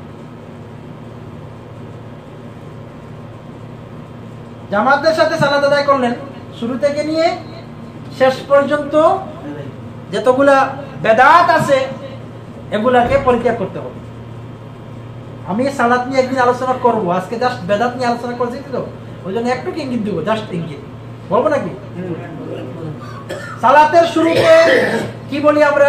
জামাতের সাথে সালাত আদায় করলেন, শুরু থেকে নিয়ে শেষ পর্যন্ত যতগুলা বেদাত আছে এগুলাকে পরিত্যাগ করতে হবে। আমি সালাত নিয়ে একদিন আলোচনা করব, আজকে জাস্ট বেদাত নিয়ে আলোচনা করছি তো, ওই জন্য একটু ইঙ্গিত দিব, জাস্ট ইঙ্গিত বলবো নাকি? সালাতের শুরুতে কি বলি আমরা?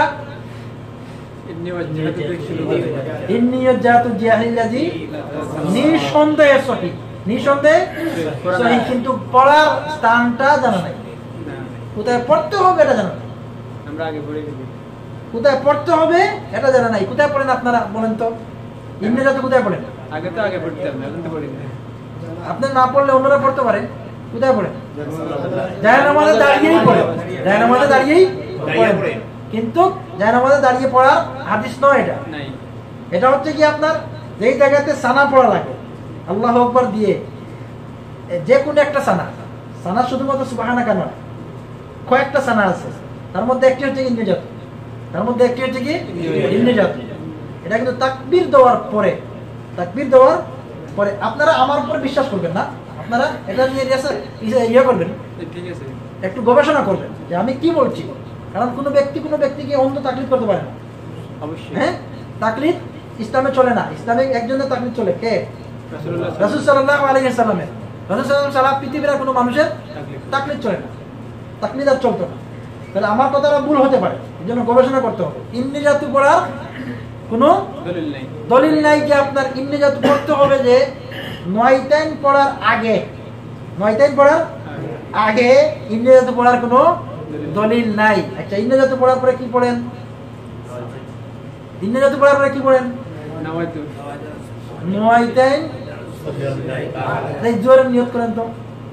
নিঃসন্দেহে সঠিক, নিঃসন্দেহে সঠিক, কিন্তু পড়ার স্থানটা জানা নাই, কোথায় পড়তে হবে এটা জানা নাই। আমরা আগে পড়ে গেছি, কোথায় পড়তে হবে এটা জানা নাই। কোথায় পড়েন আপনারা বলেন তো? ইন্দ্রজাত কোথায় পড়েন? আগে তো আগে পড়তাম, এখন তো পড়ি না। আপনি না পড়লে অন্যরা পড়তে পারে। কোথায় পড়েন? জায়নামাজে দাঁড়িয়েই পড়েন, জায়নামাজে দাঁড়িয়েই পড়েন। কিন্তু জায়নামাজে দাঁড়িয়ে পড়ার হাদিস নয় এটা। এটা হচ্ছে কি আপনার যেই জায়গাতে সানা পড়া লাগে, আল্লাহু আকবার দিয়ে যে কোনো একটা সানা, সানা শুধুমাত্র সুবহানাকা নয়, কয়েকটা সানা আছে, তার মধ্যে একটি হচ্ছে ইন্দ্রজাত, তার মধ্যে একটি হচ্ছে কি ইন্দ্রজাত। এটা কিন্তু তাকবীর দেওয়ার পরে, তাকবীর দেওয়ার পরে। আপনারা আমার উপর বিশ্বাস করবেন না, আপনারা এটা নিয়ে ইয়ে করবেন, ঠিক আছে, একটু গবেষণা করবেন যে আমি কি বলছি। কারণ কোনো ব্যক্তিকে অন্য তাকলিদ করতে পারে না। অবশ্যই, হ্যাঁ, তাকলিদ ইসলামে চলে না। ইসলামে একজনের তাকলিদ চলে, কে? রাসূল সাল্লাল্লাহু আলাইহি ওয়াসাল্লামের। রাসূল সাল্লাল্লাহু আলাইহি ওয়াসাল্লাম সারা পৃথিবীর কোনো মানুষের তাকলিদ চলে না, তাকলিদ আর চলতো না। তাহলে আমার কথাটা ভুল হতে পারে, এজন্য গবেষণা করতে হবে। ইন্নিজাতু পড়ার কোনো দলিল নাই যে আপনার ইন্নিজাতু পড়তে হবে যে 9 টাইম পড়ার আগে, 9 টাইম পড়ার আগে ইন্নিজাতু পড়ার কোনো দলিল নাই। আচ্ছা, ইন্নিজাতু পড়ার পরে কি পড়েন? ইন্নিজাতু পড়ার পরে কি পড়েন? নাওয়াইতু। 9 টাইম এই জোরে নিয়ত করেন তো।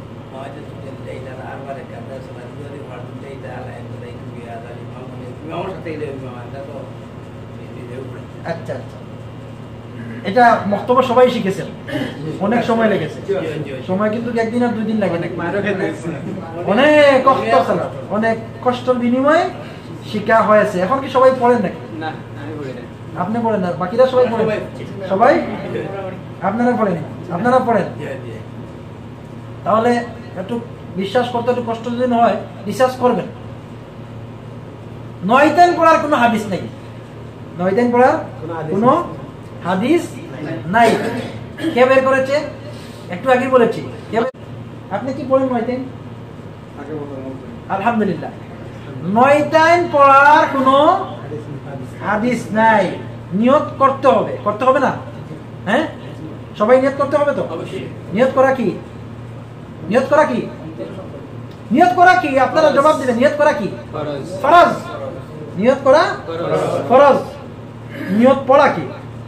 আচ্ছা আচ্ছা, এটা বক্তব্য সবাই শিখেছেন, অনেক সময় লেগেছে। সময় কিন্তু একদিন আর 2 দিন লাগে না, অনেক কষ্ট, অনেক কষ্টের বিনিময়ে শিক্ষা হয়েছে। এখন কি সবাই পড়েন নাকি? না, আমি পড়ি না। আপনি পড়েন না, বাকিরা সবাই পড়েন? সবাই? আপনারা পড়েন? আপনারা পড়েন? তাহলে একটু বিশ্বাস করতে একটু কষ্ট যদি হয়, রিসার্চ করবেন। 9 টাইম পড়ার কোনো হাদিস নেই, 9 টাইম পড়ার কোনো হাদিস নাই। কে বের করেছে? একটু আগে বলেছি। আপনি কি পড়েন নয়টাইন? আলহামদুলিল্লাহ, নয়টাইন পড়ার কোনো হাদিস নাই। নিয়ত করতে হবে, করতে হবে না? হ্যাঁ, সবাই নিয়ত করতে হবে তো? নিয়ত করা কি? নিয়ত করা কি? নিয়ত করা কি? আপনারা জবাব দিবেন। নিয়ত করা কি? ফরজ। নিয়ত করা ফরজ। নিয়ত পড়া কি?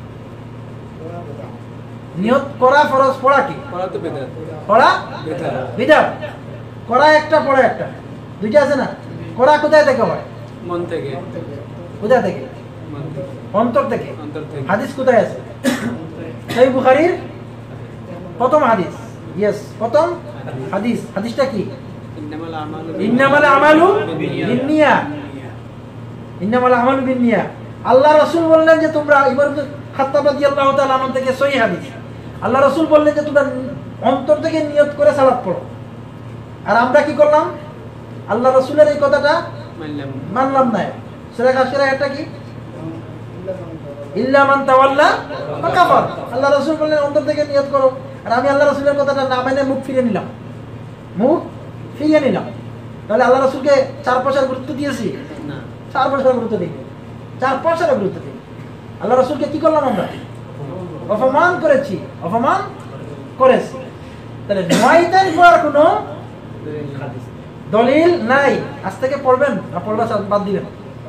নিয়ত করা ফরজ, পড়া কি? পড়া বিদআত। করা একটা, পড়া একটা, দুইটা আছে না? করা কোথায় থেকে হয়? মন থেকে। কোথা থেকে? মন থেকে। অন্তর থেকে। অন্তর থেকে। হাদিস কোথায় আছে? সহিহ বুখারীর প্রথম হাদিস। ইয়েস, প্রথম হাদিস। হাদিসটা কি? ইন্নামাল আমালু বিন্নিয়াত। ইন্নামাল আমালু বিন্নিয়াত। আল্লাহ রাসূল বললেন যে তোমরা, ইমরান ইবনে খাত্তাব রাদিয়াল্লাহু তাআলা আনহু থেকে সহিহ হাদিস, আল্লাহ রাসূল বললেন যে তোমরা অন্তর থেকে নিয়ত করে সালাত পড়ো। আর আমরা কি করলাম? আল্লাহ রাসূলের এই কথাটা মানলাম না। সূরা কাফিরা এটা কি? ইল্লা মান তাওয়াল্লা ওয়া কাফার। আল্লাহ রাসূল বললেন অন্তর থেকে নিয়ত করো, আর আমি আল্লাহ রাসূলের কথাটা না মেনে মুখ ফিরিয়ে নিলাম। মুখ ফিরিয়ে নিলাম। তাহলে আল্লাহ রাসূলকে 4 পয়সার গুরুত্ব দিয়েছি না? 4 পয়সার গুরুত্ব দিই, 4 পয়সার গুরুত্ব দিই। আল্লাহ রাসূলকে কি করলাম আমরা? অপমান করেছি, অপমান করেছি। তাহলে নয়টাইন পড়ার কোনো দলিল নাই। আজ থেকে পড়বেন না, পড়বা বাদ দিবেন?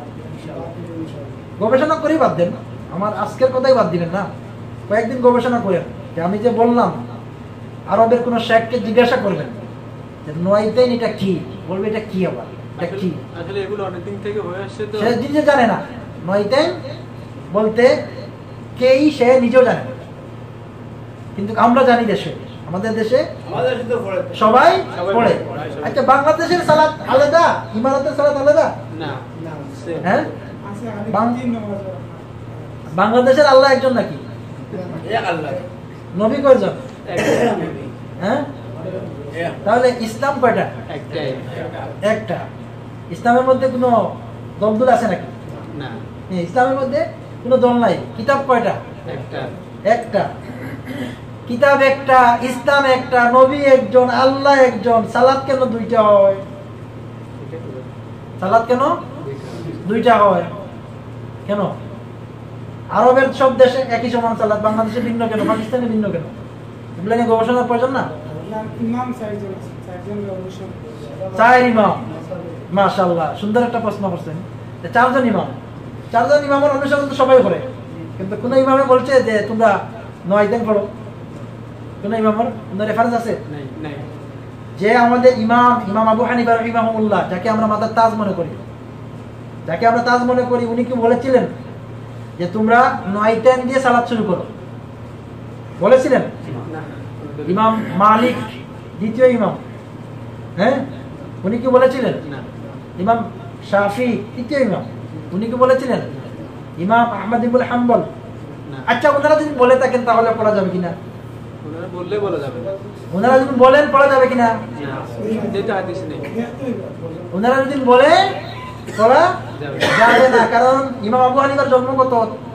গবেষণা করে বাদ দেন। আমার আজকের কথাই বাদ দিবেন না, কয়েকদিন গবেষণা করেন। যে আমি যে বললাম, আরবের কোন শেখকে জিজ্ঞাসা করবেন যে নয়টাইন এটা কি, বলবে এটা কি, আবার এটা কি। আসলে এগুলো অনেক দিন থেকে হয়ে আসছে তো সে নিজে জানে না নয়টাইন বলতে কেই, সে নিজেও জানে না। কিন্তু আমরা জানি, দেশে, আমাদের দেশে সবাই পড়ে। আচ্ছা, বাংলাদেশের সালাত আলাদা, ইমারতের সালাত আলাদা না? হ্যাঁ, বাংলাদেশের আল্লাহ একজন নাকি? নবী কয়জন? হ্যাঁ, তাহলে ইসলাম কয়টা? একটা। ইসলামের মধ্যে কোনো দলদল আছে নাকি? না। ইসলামের মধ্যে কোনো দল নাই। কিতাব কয়টা? একটা। কিতাব একটা, ইসলাম একটা, নবী একজন, আল্লাহ একজন। সালাত কেন দুইটা হয়? সালাত কেন দুইটা হয়? কেন? আরবের সব দেশে একই সমান সালাত, বাংলাদেশে ভিন্ন কেন, পাকিস্তানে ভিন্ন কেন? এগুলো নিয়ে গবেষণার প্রয়োজন না? চার ইমাম, মাশাআল্লাহ, সুন্দর একটা প্রশ্ন করছেন। 4 জন ইমাম, 4 জন ইমামের অনুসরণ তো সবাই করে, কিন্তু কোন ইমামে বলছে যে তোমরা 9 দিন পড়ো? কোন ইমামের কোন রেফারেন্স আছে? যে আমাদের ইমাম, ইমাম আবু হানিফা রাহিমাহুল্লাহ, যাকে আমরা মাথার তাজ মনে করি, যাকে আমরা তাজ মনে করি, উনি কি বলেছিলেন যে তোমরা 9 দিন দিয়ে সালাত শুরু করো? বলেছিলেন? ইমাম মালিক, দ্বিতীয় ইমাম, হ্যাঁ, উনি কি বলেছিলেন? ইমাম শাফি, তৃতীয় ইমাম, উনি কি বলেছিলেন? ইমাম আহমদ ইবনে হাম্বল। আচ্ছা, ওনারা যদি বলে থাকেন তাহলে পড়া যাবে কিনা? ওনারা যদি বলেন পড়া যাবে কিনা? ওনারা যদি বলে পড়া যাবে না, কারণ ইমাম আবু হানিফার জন্ম কত?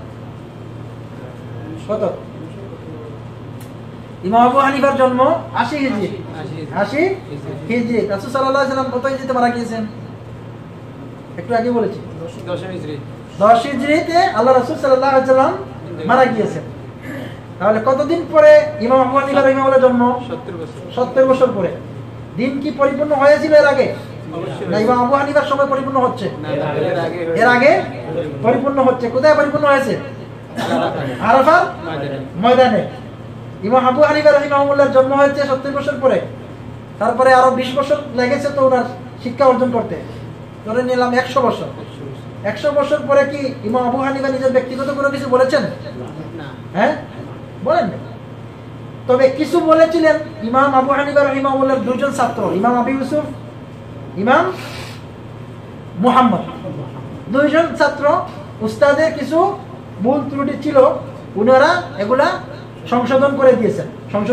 ইমাম আবু হানিফার জন্ম 80 হিজরি। 80 হিজরি। রাসূল সাল্লাল্লাহু আলাইহি ওয়াসাল্লাম কত হিজরিতে মারা গিয়েছেন? একটু আগে বলেছি 10 হিজরিতে আল্লাহ রাসূল সাল্লাল্লাহু আলাইহি ওয়াসাল্লাম মারা গিয়েছেন। তাহলে কতদিন পরে ইমাম আবু হানিফা রাহিমাহুল্লাহর জন্ম? 70 বছর পরে। দিন কি পরিপূর্ণ হয়েছিল এর আগে? না, ইমাম আবু হানিফার সময় পরিপূর্ণ হচ্ছে? এর আগে পরিপূর্ণ হচ্ছে। কোথায় পরিপূর্ণ হয়েছে? আরাফার ময়দানে। ইমাম আবু হানিফা রাহিমাহুল্লাহর জন্ম হয়েছে 70 বছর পরে। তারপরে আরো 20 বছর লেগেছে তো ওনার শিক্ষা অর্জন করতে। ধরে নিলাম 100 বছর। 100 বছর পরে কি ইমাম আবু হানিফা নিজের ব্যক্তিগত কোনো কিছু বলেছেন? হ্যাঁ, বলেন। তবে কিছু বলেছিলেন। ইমাম আবু হানিফা রাহিমাহুল্লাহর 2 জন ছাত্র, ইমাম আবু ইউসুফ, ইমাম মুহাম্মদ, 2 জন ছাত্র, উস্তাদের কিছু ভুল ত্রুটি ছিল, ওনারা এগুলা সংশোধন করে দিয়েছেন।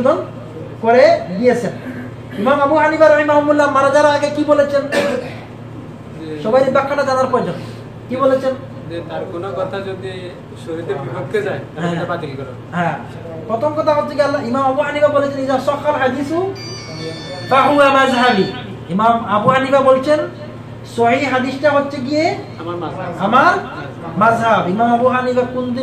ইমাম আবু হানিফা রাহিমাহুল্লাহ মারা যাওয়ার আগে কি বলেছেন? সবাই ব্যাখ্যাটা জানার প্রয়োজন। কি বলেছেন? যে তার কোনো কথা যদি শরীয়তের বিপক্ষে যায় তাহলে এটা বাতিল করো। হ্যাঁ, প্রথম কথা হচ্ছে কি আল্লাহ ইমাম আবু হানিফা বলেছেন ইজা সাহাল হাদিসু ফাহুয়া মাযহাবি। ইমাম আবু হানিফা বলছেন সহিহ হাদিসটা হচ্ছে গিয়ে আমার মাযহাব। আমার মাযহাব। ইমাম আবু হানিফা কোন দিন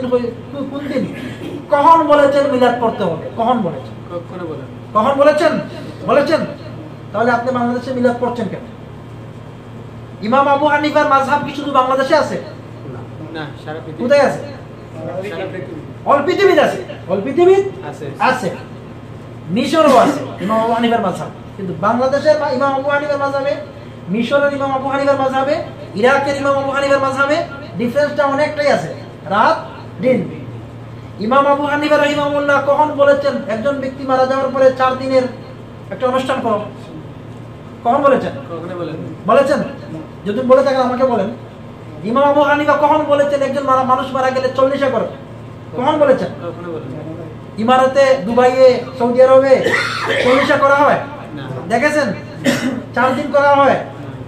কখন বলেছেন মিলাদ পড়তে হবে? কখন বলেছেন? কখনো বলেন কখন বলেছেন? বলেছেন। তাহলে আপনি বাংলাদেশে মিলাদ পড়ছেন কেন? ইমাম আবু হানিফার মাযহাব কি শুধু বাংলাদেশে আছে? না, সারা পৃথিবী কোথায় আছে? সারা পৃথিবী অল পৃথিবীতে আছে। অল পৃথিবী আছে। আছে, মিশরও আছে ইমাম আবু হানিফার মাযহাব। কিন্তু বাংলাদেশের ইমাম আবু হানিফার মাযহাবে, মিশরের ইমাম আবু হানিফার মাযহাবে, ইরাকের ইমাম আবু হানিফার মাযহাবে ডিফারেন্সটা অনেকটাই আছে, রাত দিন। ইমাম আবু হানিফা রাহিমাহুল্লাহ কখন বলেছেন একজন ব্যক্তি মারা যাওয়ার পরে 4 দিনের একটা অনুষ্ঠান করো? কখন বলেছেন? কখনো বলেন বলেছেন? যদি বলে থাকেন আমাকে বলেন। ইমাম আবু হানিফা কখন বলেছেন একজন মানুষ মারা গেলে 40 করো? কখন বলেছেন? কখনো বলেন ইমারতে, দুবাইয়ে, সৌদি আরবে 40 করা হয়? না। দেখেছেন? 4 দিন করা হয়,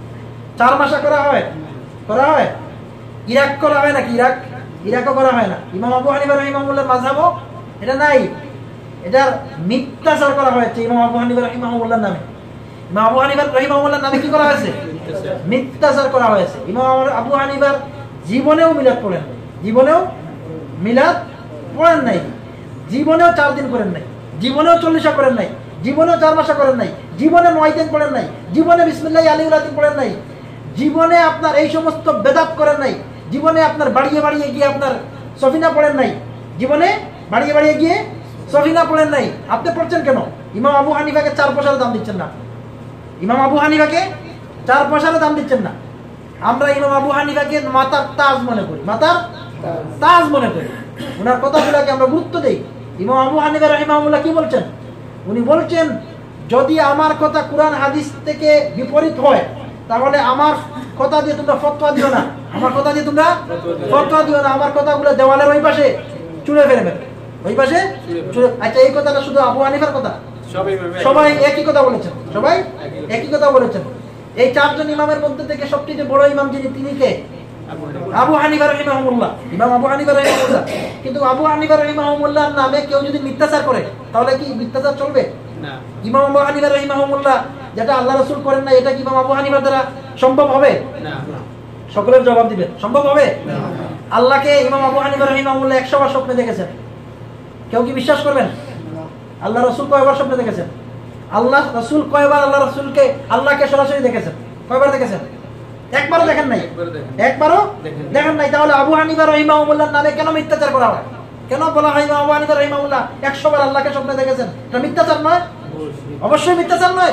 4 মাসে করা হয়, করা হয়। ইরাক করা হয় নাকি? ইরাকও করা হয় না। ইমাম আবু হানিফা রাহিমাহুল্লাহর মাযহাবও এটা নাই। এটা মিথ্যাচার করা হয়েছে ইমাম আবু হানিফা রাহিমাহুল্লাহর নামে। ইমাম আবু হানিফা রাহিমাহুল্লাহর নামে কি করা হয়েছে? মিথ্যাচার করা হয়েছে। ইমাম আবু হানিফার জীবনেও মিলাদ পড়েন নাই, জীবনেও মিলাদ পড়েন নাই, জীবনেও 4 দিন করেন নাই, জীবনেও 40 করেন নাই, জীবনেও 4 মাসে করেন নাই, জীবনে 9 দিন পড়েন নাই, জীবনে বিসমিল্লাহ আলিউল আযম পড়েন নাই, জীবনে আপনার এই সমস্ত বেদাত করেন নাই, জীবনে আপনার বাড়িয়ে বাড়িয়ে গিয়ে আপনার সফিনা পড়েন নাই, জীবনে বাড়িয়ে বাড়িয়ে গিয়ে সফিনা পড়েন নাই। আপনি পড়ছেন কেন? ইমাম আবু হানিফাকে 4 পয়সার দাম দিচ্ছেন না। ইমাম আবু হানিফাকে 4 পয়সার দাম দিচ্ছেন না। আমরা ইমাম আবু হানিফাকে মাতার তাজ মনে করি, মাতার তাজ মনে করি। ওনার কথাগুলোকে আমরা গুরুত্ব দেই। ইমাম আবু হানিফা রাহিমাহুল্লাহ কি বলছেন? উনি বলছেন যদি আমার কথা কোরআন হাদিস থেকে বিপরীত হয় তাহলে আমার কথা দিয়ে তোমরা ফতোয়া দিও না, আমার কথা দিয়ে তোমরা ফতোয়া দিও না, আমার কথাগুলো দেওয়ালের ওই পাশে চুড়ে ফেলবে, ওই পাশে। আচ্ছা, এই কথাটা শুধু আবু হানিফার কথা? সবাই একই কথা বলেছেন, সবাই একই কথা বলেছেন। এই 4 জন ইমামের মধ্যে থেকে সবচেয়ে বড় ইমাম যিনি, তিনি কে? আবু হানিফা রাহিমাহুল্লাহ, ইমাম আবু হানিফা রাহিমাহুল্লাহ। কিন্তু আবু হানিফা রাহিমাহুল্লাহর নামে কেউ যদি মিথ্যাচার করে তাহলে কি মিথ্যাচার চলবে? না। ইমাম আবু হানিফা রাহিমাহুল্লাহ যেটা আল্লাহ রাসূল করেন না, এটা কি ইমাম আবু হানিফার দ্বারা সম্ভব হবে? না। সকলের জবাব দিবেন, সম্ভব হবে? আল্লাহকে ইমাম আবু হানিফা রাহিমাহুল্লাহ 100 বার স্বপ্নে দেখেছেন। কেউ কি বিশ্বাস করবেন? আল্লাহ রাসূল কয়বার স্বপ্নে দেখেছেন? আল্লাহ রাসূল কয়বার আল্লাহকে সরাসরি দেখেছেন? কয়বার দেখেছেন? একবারও দেখেন নাই, একবারও দেখেন নাই। তাহলে আবু হানিফা রাহিমাহুল্লাহর নামে কেন মিথ্যাচার করা হয়? কেন বলা হয় আবু হানিফা রাহিমাহুল্লাহ 100 বার আল্লাহকে স্বপ্নে দেখেছেন? এটা মিথ্যাচার নয়? অবশ্যই মিথ্যাচার নয়।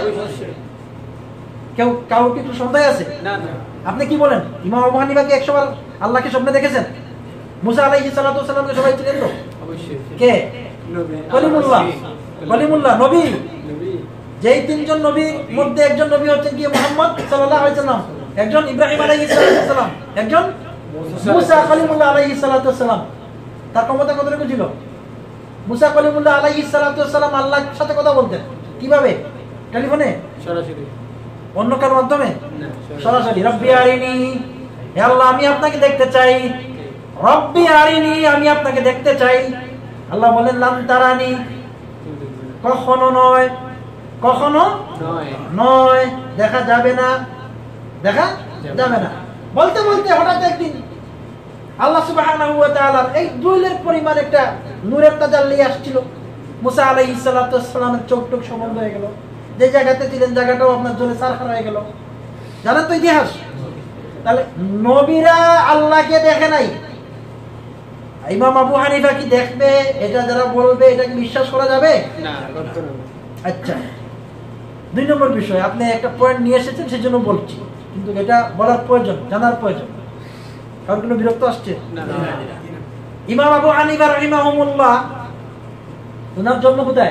কাউ কি একটু সন্দেহ আছে? না না। আপনি কি বলেন? ইমাম আবু হানিফা কি 100 বার আল্লাহকে স্বপ্নে দেখেছেন? মুসা আলাইহিস সালাতু ওয়াস সালামকে সবাই চিনেন তো? অবশ্যই। কে? নবী। কলিমুল্লাহ নবী। যেই 3 জন নবীর মধ্যে একজন নবী হচ্ছেন কি মুহাম্মদ সাল্লাল্লাহু আলাইহি সাল্লাম, একজন ইব্রাহিম আলাইহিস সালাম, একজন মুসা কলিমুল্লাহ আলাইহিস সালাতু ওয়াস সালাম। তার ক্ষমতা কতটুকু ছিল? মুসা কলিমুল্লাহ আলাইহিস সালাতু ওয়াস সালাম আল্লাহর সাথে কথা বলতেন কিভাবে? টেলিফোনে? সরাসরি। অন্য কার মাধ্যমে? না, সরাসরি। রব্বি আরিনি, হে আল্লাহ আমি আপনাকে দেখতে চাই। রব্বি আরিনি, আমি আপনাকে দেখতে চাই। আল্লাহ বলেন লান তারানি, কখনো নয়, কখনো নয়, দেখা যাবে না, দেখা যাবে না। বলতে বলতে হঠাৎ একদিন আল্লাহ সুবহানাহু ওয়া তাআলার এই দুইলের পরিমাণ একটা নূরের তাজাল্লি আসছিল। মুসা আলাইহিস সালাতু ওয়াস সালামের চোখ টোক বন্ধ হয়ে গেল। যে জায়গাতে ছিলেন জায়গাটাও আপনার জোরে সারখার হয়ে গেল। জানেন তো ইতিহাস? তাহলে নবীরা আল্লাহকে দেখে নাই, ইমাম আবু হানিফা কি দেখবে? এটা যারা বলবে এটা কি বিশ্বাস করা যাবে? না। আচ্ছা, 2 নম্বর বিষয়, আপনি একটা পয়েন্ট নিয়ে এসেছেন সেজন্য বলছি, কিন্তু এটা বলার প্রয়োজন, জানার প্রয়োজন। কারণ কোনো বিরক্ত আসছে? ইমাম আবু হানিফা রাহিমাহুল্লাহ, ওনার জন্ম কোথায়?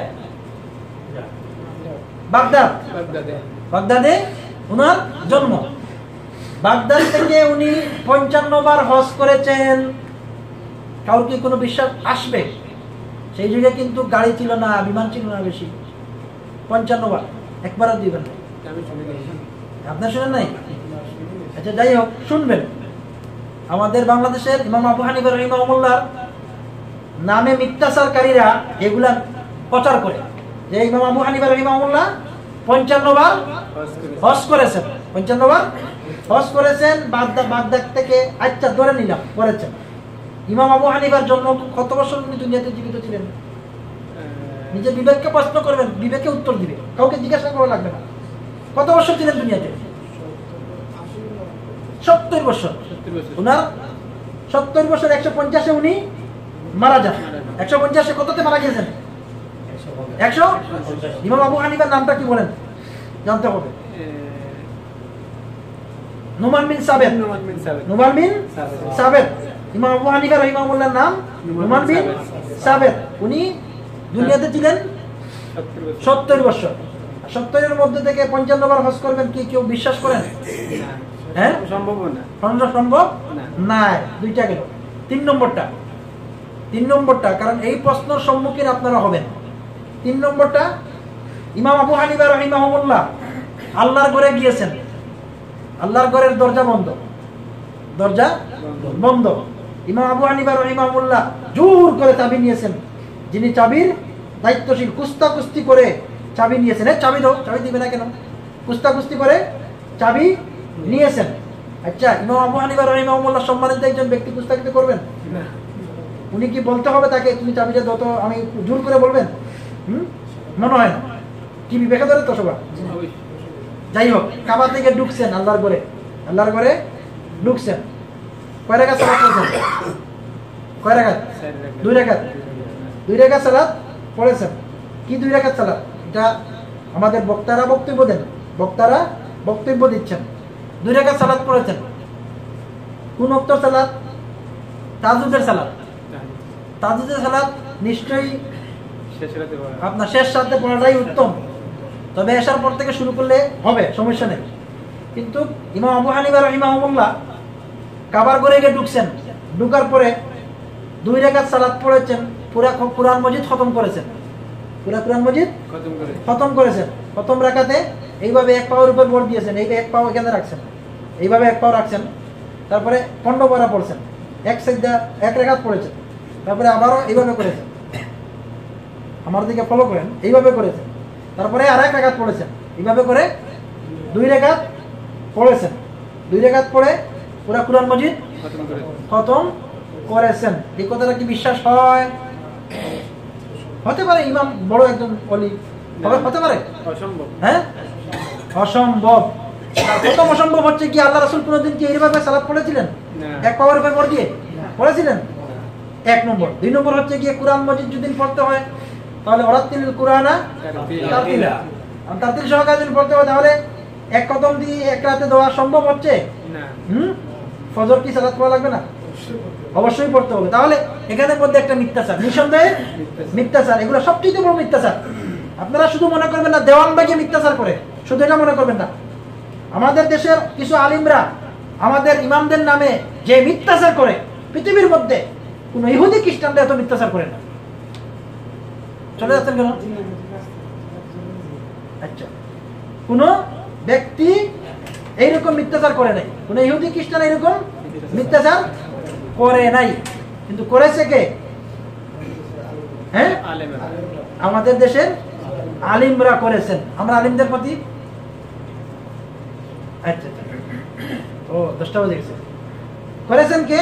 বাগদাদে ওনার জন্ম। বাগদাদ থেকে উনি 55 বার হজ করেছেন। কারোর কি কোনো বিশ্বাস আসবে? সেই যুগে কিন্তু গাড়ি ছিল না, বিমান ছিল না বেশি। 55 বার, একবারও দিবেন না। আপনার শুনেন নাই? আচ্ছা যাই হোক, শুনবেন। আমাদের বাংলাদেশের ইমাম আবু হানিফা রাহিমাহুল্লাহ নামে মিথ্যাচারকারীরা এগুলা প্রচার করে যে ইমাম আবু হানিফা রাহিমাহুল্লাহ 55 বার হজ করেছেন, 55 বার হজ করেছেন বাগদাদ থেকে। আচ্ছা ধরে নিলাম করেছেন। ইমাম আবু হানিফার জন্ম কত বছর উনি দুনিয়াতে জীবিত ছিলেন? নিজের বিবেককে প্রশ্ন করবেন, বিবেকে উত্তর দিবে, কাউকে জিজ্ঞাসা করা লাগবে না। কত বছর ছিলেন দুনিয়াতে? 70 বছর। উনার 70 বছর 150-এ উনি মারা যান। 150-এ কততে মারা গেছেন? 100। ইমাম আবু হানিফার নামটা কি বলেন জানতে হবে। নুমান বিন সাবেত। নুমান বিন সাবেত। ইমাম আবু হানিফা রাহিমাহুল্লাহর নাম নুমান বিন সাবেত। উনি দুনিয়াতে ছিলেন 70 বছর। 70-এর মধ্যে থেকে 55 বার হজ করবেন কি কেউ বিশ্বাস করেন? হ্যাঁ, সম্ভব না। সম্ভব না। দুইটা গেল। 3 নম্বরটা কারণ এই প্রশ্নের সম্মুখীন আপনারা হবেন। 3 নম্বরটা, ইমাম আবু হানিফা রাহিমাহুল্লাহ আল্লাহর ঘরে গিয়েছেন, আল্লাহর ঘরের দরজা বন্ধ। ইমাম আবু হানিফা রাহিমাহুল্লাহ জোর করে চাবি নিয়েছেন। যিনি চাবির দায়িত্বশীল, কুস্তাকুস্তি করে চাবি নিয়েছেন। চাবি দাও, চাবি দিবে না কেন? কুস্তাকুস্তি করে চাবি নিয়েছেন। আচ্ছা, ইমাম আবু হানিফা রাহিমাহুল্লাহ সম্মানিত একজন ব্যক্তি কুস্তাকুস্তি করবেন? উনি কি বলতে হবে তাকে তুমি চাবিটা দাও তো, আমি জোর করে বলবেন? মনে হয় না। কি বিবেকে ধরে তো সবার। যাই হোক, কাবা থেকে ঢুকছেন আল্লাহর ঘরে ঢুকছেন। কয় রাকাত সালাত পড়েছেন? কয় রাকাত? 2 রাকাত। 2 রাকাত সালাত পড়েছেন। কি 2 রাকাত সালাত? এটা আমাদের বক্তারা বক্তব্য দিচ্ছেন। 2 রাকাত সালাত পড়েছেন। কোন ওয়াক্তের সালাত? তাহাজ্জুদের সালাত। তাহাজ্জুদের সালাত নিশ্চয়ই আপনার শেষ রাতে পড়াটাই উত্তম, তবে এশার পর থেকে শুরু করলে হবে, সমস্যা নেই। কিন্তু ইমাম আবু হানিফা রাহিমাহুল্লাহ কাবার ঘরে গিয়ে ঢুকছেন। ঢুকার পরে 2 রাকাত সালাত পড়েছেন, পুরা কুরআন মজিদ খতম করেছেন। পুরা কুরআন মজিদ খতম করেছেন। প্রথম রাকাতে এইভাবে এক পাওয়ার উপর ভর দিয়েছেন, এই এক পাও এখানে রাখছেন, এইভাবে এক পাও রাখছেন। তারপরে 15 পারা পড়ছেন, এক রাকাত পড়েছেন। তারপরে আবারও এইভাবে করেছেন, আমার দিকে ফলো করেন, এইভাবে করেছেন। তারপরে আর 1 রাকাত পড়েছেন, এইভাবে করে 2 রাকাত পড়েছেন। 2 রাকাত পড়ে পুরা কুরআন মজিদ খতম করেছেন। এই কথাটা কি বিশ্বাস হয়? হতে পারে ইমাম বড় একজন ওলি হতে পারে? অসম্ভব। হ্যাঁ, অসম্ভব। প্রথম অসম্ভব হচ্ছে কি, আল্লাহ রাসূল কোনদিন কি এইভাবে সালাত পড়েছিলেন? এক পাওয়ার উপর ভর দিয়ে পড়েছিলেন? 1 নম্বর। 2 নম্বর হচ্ছে কি, কুরআন মজিদ যদি পড়তে হয় তাহলে ওরাতিল কুরআনা তারতিল সহকারে যদি পড়তে হয় তাহলে এক কদম দিয়ে এক রাতে দেওয়া সম্ভব হচ্ছে না। ফজর কি সালাত পড়া লাগবে না? অবশ্যই পড়তে হবে। তাহলে এখানের মধ্যে একটা মিথ্যাচার, নিঃসন্দেহে মিথ্যাচার। এগুলো সবচেয়ে বড় মিথ্যাচার। আপনারা শুধু মনে করবেন না দেওয়ানবাগি মিথ্যাচার করে, শুধু এটা মনে করবেন না। আমাদের দেশের কিছু আলিমরা আমাদের ইমামদের নামে যে মিথ্যাচার করে, পৃথিবীর মধ্যে কোন ইহুদি খ্রিস্টানরা এত মিথ্যাচার করে না। চলে যাচ্ছেন কেন? আচ্ছা, কোন ব্যক্তি এইরকম মিথ্যাচার করে নাই, কোন ইহুদি খ্রিস্টান এইরকম মিথ্যাচার করে নাই। কিন্তু করেছে কে? হ্যাঁ, আমাদের দেশের আলিমরা করেছেন। আমরা আলিমদের প্রতি আচ্ছা ও 10টা বাজে গেছে। করেছেন কে?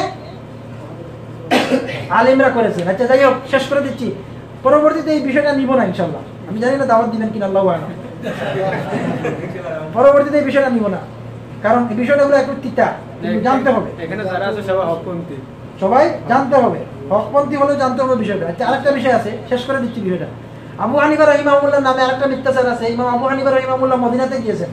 আলিমরা করেছেন। আচ্ছা যাই হোক, শেষ করে দিচ্ছি। পরবর্তীতে এই বিষয়টা নিব না ইনশাআল্লাহ। আমি জানি না দাওয়াত দিবেন কিনা, আল্লাহু আ'লাম। পরবর্তীতে এই বিষয়টা নিব না, কারণ এই বিষয়টা হলো একটু তিতা, জানতে হবে। এখানে যারা আছে সবাই হকপন্থী, সবাই জানতে হবে। হকপন্থী হলেও জানতে হবে বিষয়টা। আচ্ছা, আরেকটা বিষয় আছে, শেষ করে দিচ্ছি বিষয়টা। আবু হানিফা রাহিমাহুল্লাহর নামে আরেকটা মিথ্যাচার আছে। ইমাম আবু হানিফা রাহিমাহুল্লাহ মদিনাতে গিয়েছেন।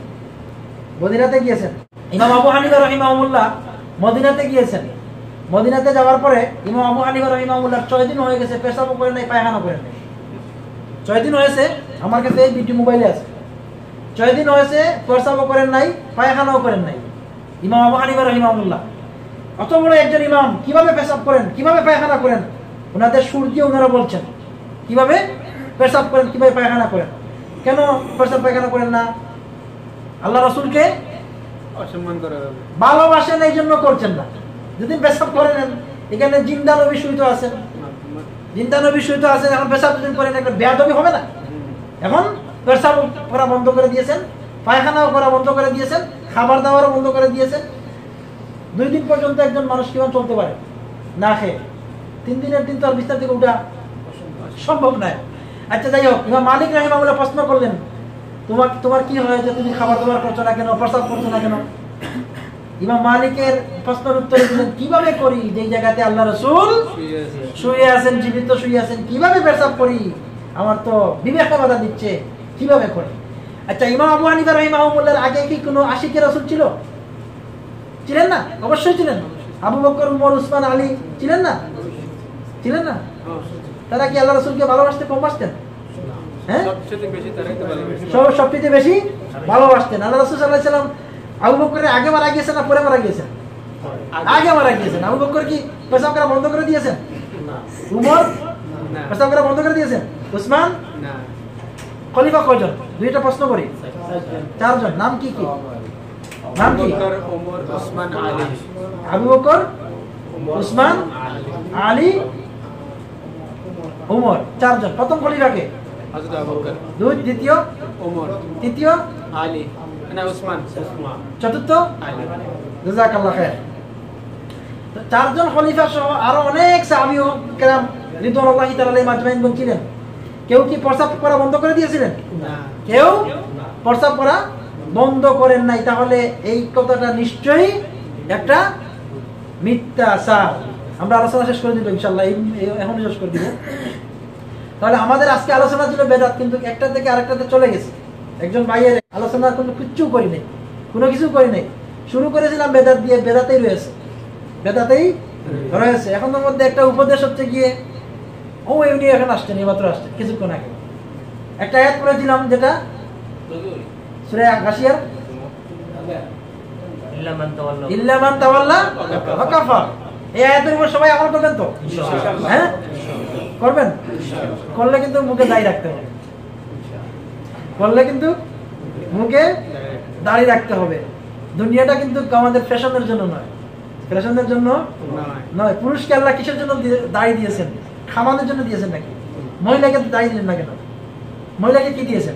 ইমাম আবু হানিফা রাহিমাহুল্লাহ মদিনাতে গিয়েছেন। মদিনাতে যাওয়ার পরে ইমাম আবু হানিফা রাহিমাহুল্লাহ 6 দিন হয়ে গেছে, পেশাবও করে নাই, পায়খানা করে নাই। 6 দিন হয়েছে, আমার কাছে এই ভিডিও মোবাইলে আছে। 6 দিন হয়েছে, পেশাবও করেন নাই, পায়খানাও করেন নাই ইমাম আবু হানিফা রাহিমাহুল্লাহ। অত বড় একজন ইমাম কিভাবে পেশাব করেন, কিভাবে পায়খানা করেন? ওনাদের সুর দিয়ে ওনারা বলছেন কিভাবে পেশাব করেন, কিভাবে পায়খানা করেন। কেন পেশাব পায়খানা করেন না? আল্লাহ রাসূলকে অসম্মান করা হবে, ভালোবাসেন এই জন্য করছেন না। যদি পেশাব করে নেন, এখানে জিন্দা নবী শুইতে আছেন, জিন্দা নবী শুইতে আছেন, এখন পেশাব যদি করেন একটা বেয়াদবি হবে না? এখন পেশাব করা বন্ধ করে দিয়েছেন, পায়খানাও করা বন্ধ করে দিয়েছেন, খাবার দাবারও বন্ধ করে দিয়েছেন। 2 দিন পর্যন্ত একজন মানুষ কিভাবে চলতে পারে না খেয়ে? 3 দিনের দিন তো আর বিস্তার থেকে উঠা সম্ভব নয়। আচ্ছা যাই হোক, ইমাম মালিক রাহিমাহুল্লাহ প্রশ্ন করলেন, তোমার কি হয় যে তুমি খাবার দাবার করছো না কেন, প্রস্রাব করছো না কেন? ইমাম মালিকের প্রশ্নের উত্তরে দিলেন, কিভাবে করি যেই জায়গাতে আল্লাহ রাসূল শুয়ে আছেন, জীবিত শুয়ে আছেন, কিভাবে প্রস্রাব করি? আমার তো বিবেকে বাধা দিচ্ছে, কিভাবে করি? আচ্ছা, ইমাম আবু হানিফা রাহিমাহুল্লাহর আগে কি কোনো আশিকে রাসূল ছিল? ছিলেন না? অবশ্যই ছিলেন। আবু বকর, উমর, উসমান, আলী ছিলেন না? ছিলেন না? তারা কি আল্লাহ রাসূলকে ভালোবাসতে কম বাসতেন? হ্যাঁ, সবচেয়ে বেশি ভালোবাসতেন। আল্লাহ রাসূল সাল্লাল্লাহু আলাইহি ওয়াসাল্লাম আবু বকরের আগে মারা গিয়েছেন না পরে মারা গিয়েছেন? আগে মারা গিয়েছেন। আবু বকর কি পেশাব করা বন্ধ করে দিয়েছেন? উমর পেশাব করা বন্ধ করে দিয়েছেন? উসমান? না। খলিফা কয়জন? 2টা প্রশ্ন করি। 4 জন। নাম কি কি? নাম কি? আবু বকর, উসমান, আলী, উমর, 4 জন। প্রথম খলিফাকে হযরত আবু বকর, দ্বিতীয় উমর, তৃতীয় আলী, না উসমান, চতুর্থ আলী। জাযাকাল্লাহ খায়ের। তো 4 জন খলিফা সহ আরো অনেক সাহাবী ও কেরাম রিদওয়ানুল্লাহি তাআলা আলাইহিম আজমাইন ছিলেন। কেউ কি প্রস্রাব করা বন্ধ করে দিয়েছিলেন? না, কেউ প্রস্রাব করা বন্ধ করেন নাই। তাহলে এই কথাটা নিশ্চয়ই একটা মিথ্যাচার। আমরা আলোচনা শেষ করে দিব ইনশাআল্লাহ, এখন শেষ করে দিব। তাহলে আমাদের আজকে আলোচনা ছিল বেদাত, কিন্তু একটা থেকে আরেকটাতে চলে গেছে। একজন ভাইয়ের আলোচনার কোনো কিচ্ছু করি নাই, কোনো কিছু করি নাই। শুরু করেছিলাম বেদাত দিয়ে, বেদাতেই রয়েছে, বেদাতেই রয়েছে। এখন ওর মধ্যে একটা উপদেশ হচ্ছে গিয়ে, ও এমনি এখন আসছেন, এইমাত্র আসছেন কিছুক্ষণ আগে। একটা আয়াত পড়েছিলাম যেটা সূরা গাশিয়ার, ইল্লা মান তাওয়াল্লা ওয়া কাফার। এই আয়াতের উপর সবাই আমল করবেন তো? হ্যাঁ, করবেন? করলে কিন্তু মুখে দাড়ি রাখতে হবে, করলে কিন্তু মুখে দাড়ি রাখতে হবে। দুনিয়াটা কিন্তু আমাদের ফ্যাশনের জন্য নয়, ফ্যাশনের জন্য নয়। পুরুষকে আল্লাহ কিসের জন্য দাড়ি দিয়েছেন? খামানোর জন্য দিয়েছেন নাকি? মহিলাকে দাড়ি দিলেন না কেন? মহিলাকে কি দিয়েছেন?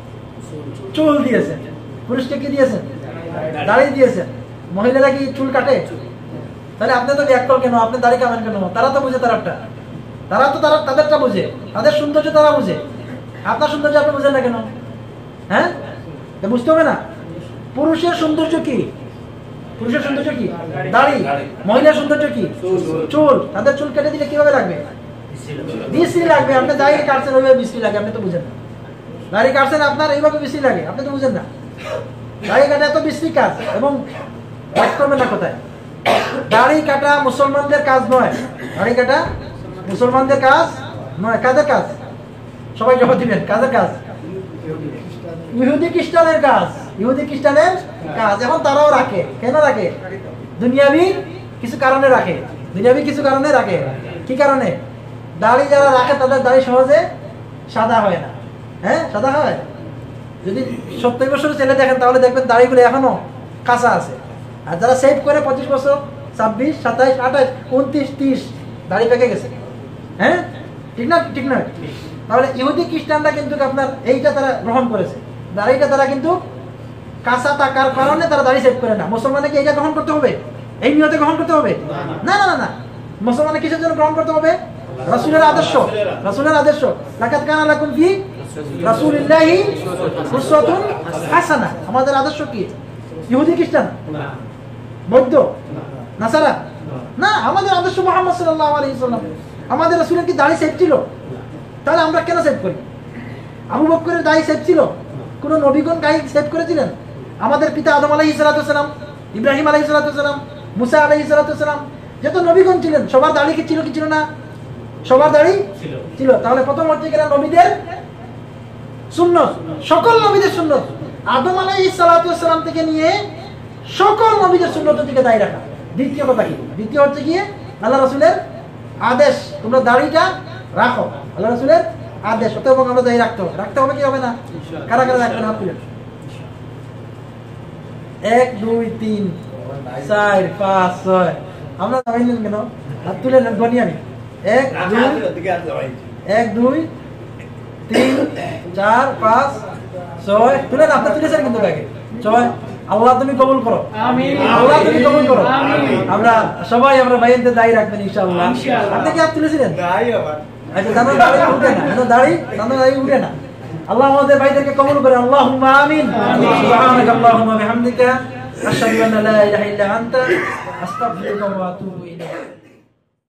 চুল দিয়েছেন। পুরুষকে কি দিয়েছেন? দাড়ি দিয়েছেন। মহিলারা কি চুল কাটে? তাহলে আপনি তো ব্যাককল কেন? আপনি দাড়ি কামেন কেন? তারা তো বুঝে তারাটা, তারা তো তাদেরটা বুঝে, তাদের সৌন্দর্য তারা বুঝে। আপনার সৌন্দর্য আপনি বুঝেন না কেন? হ্যাঁ, বুঝতে হবে না? পুরুষের সৌন্দর্য কি? পুরুষের সৌন্দর্য কি? দাড়ি। মহিলার সৌন্দর্য কি? চুল। তাদের চুল কেটে দিলে কিভাবে লাগবে? বিশ্রী লাগবে। আপনি দাড়ি কাটছেন ওইভাবে বিশ্রী লাগে, আপনি তো বুঝেন না। দাড়ি কাটছেন আপনার এইভাবে বিশ্রী লাগে, আপনি তো বুঝেন না। দাড়ি কাটা এত বিশ্রী কাজ, এবং কাজ করবেন না কোথায়? দাড়ি কাটা মুসলমানদের কাজ নয়। দাড়ি কাটা মুসলমানদের কাজ নয়। কাদের কাজ? সবাই জবাব দিবেন। কাদের কাজ? ইহুদি খ্রিস্টানের কাজ। ইহুদি খ্রিস্টানের কাজ। এখন তারাও রাখে। কেন রাখে? দুনিয়াবি কিছু কারণে রাখে। দুনিয়াবি কিছু কারণে রাখে। কি কারণে? দাড়ি যারা রাখে তাদের দাড়ি সহজে সাদা হয় না। হ্যাঁ, সাদা হয়। যদি 70 বছরের ছেলে দেখেন তাহলে দেখবেন দাড়িগুলো এখনো কাঁচা আছে। আর যারা সেভ করে 25 বছর, 26, 27, 28, 29, 30 দাড়ি পেকে গেছে। হ্যাঁ, ঠিক না? ঠিক না? তাহলে ইহুদি খ্রিস্টানরা কিন্তু আপনার এইটা তারা গ্রহণ করেছে। দাড়িটা তারা কিন্তু কাঁচা থাকার কারণে তারা দাড়ি সেভ করে না। মুসলমানকে এইটা গ্রহণ করতে হবে, এই নিয়তে গ্রহণ করতে হবে না। না না না, মুসলমানকে কিসের জন্য গ্রহণ করতে হবে? রাসূলের আদর্শ। রাসূলের আদর্শ। লাকাদ কানা লাকুম ফি রাসূলিল্লাহি উসওয়াতুন হাসানাহ। আমাদের আদর্শ কি? ইহুদি খ্রিস্টান? বৌদ্ধ? নাসারা? না, আমাদের আদর্শ মুহাম্মদ সাল্লাল্লাহু আলাইহি ওয়াসাল্লাম। আমাদের রাসূলের কি দাড়ি সেভ ছিল? তাহলে আমরা কেন সেভ করি? আবু বকরের দাড়ি সেভ ছিল? কোন নবীগণ দাড়ি সেভ করেছিলেন? আমাদের পিতা আদম আলাইহিস সালাম, ইব্রাহিম আলাইহিস সালাম, মুসা আলাইহিস সালাম, যত নবীগণ ছিলেন সবার দাড়ি কি ছিল কি ছিল না? সবার দাড়ি ছিল। তাহলে প্রথম হচ্ছে কিনা নবীদের সুন্নত, সকল নবীদের সুন্নত। আদম আলাইহিস সালাম থেকে নিয়ে সকল নবীদের সুন্নত থেকে দাড়ি রাখা। দ্বিতীয় কথা কি? দ্বিতীয় হচ্ছে গিয়ে আল্লাহ রাসূলের আদেশ, তোমরা দাড়িটা রাখো। আল্লাহ রাসূলের আদেশ, অতএব আমরা দাড়ি রাখতে হবে। রাখতে হবে কি হবে না? কারা কারা রাখবেন? হাত তুলেন। 1 2 3 4 5 6 আমরা দাঁড়াইলেন কেন? হাত তুলে নেন, গনি আমি। 1 2 3 4 5 6 তুলেন, আপনি তুলেছেন কিন্তু আগে 6। আল্লাহ তুমি কবুল করো, আমিন। আল্লাহ তুমি কবুল করো, আমিন। আমরা সবাই আমরা ভাইদের দায়ী রাখবেন ইনশাআল্লাহ। আপনি কি হাত তুলেছিলেন? আচ্ছা, দাদা দাড়ি উঠে না, দাদা দাড়ি উঠে না। আল্লাহ আমাদের ভাইদেরকে কবুল করে, আল্লাহুম্মা আমিন। সুবহানাকা আল্লাহুম্মা বিহামদিকা আশহাদু আন লা ইলাহা ইল্লা আনতা আস্তাগফিরুকা ওয়া আতুবু ইলাইক।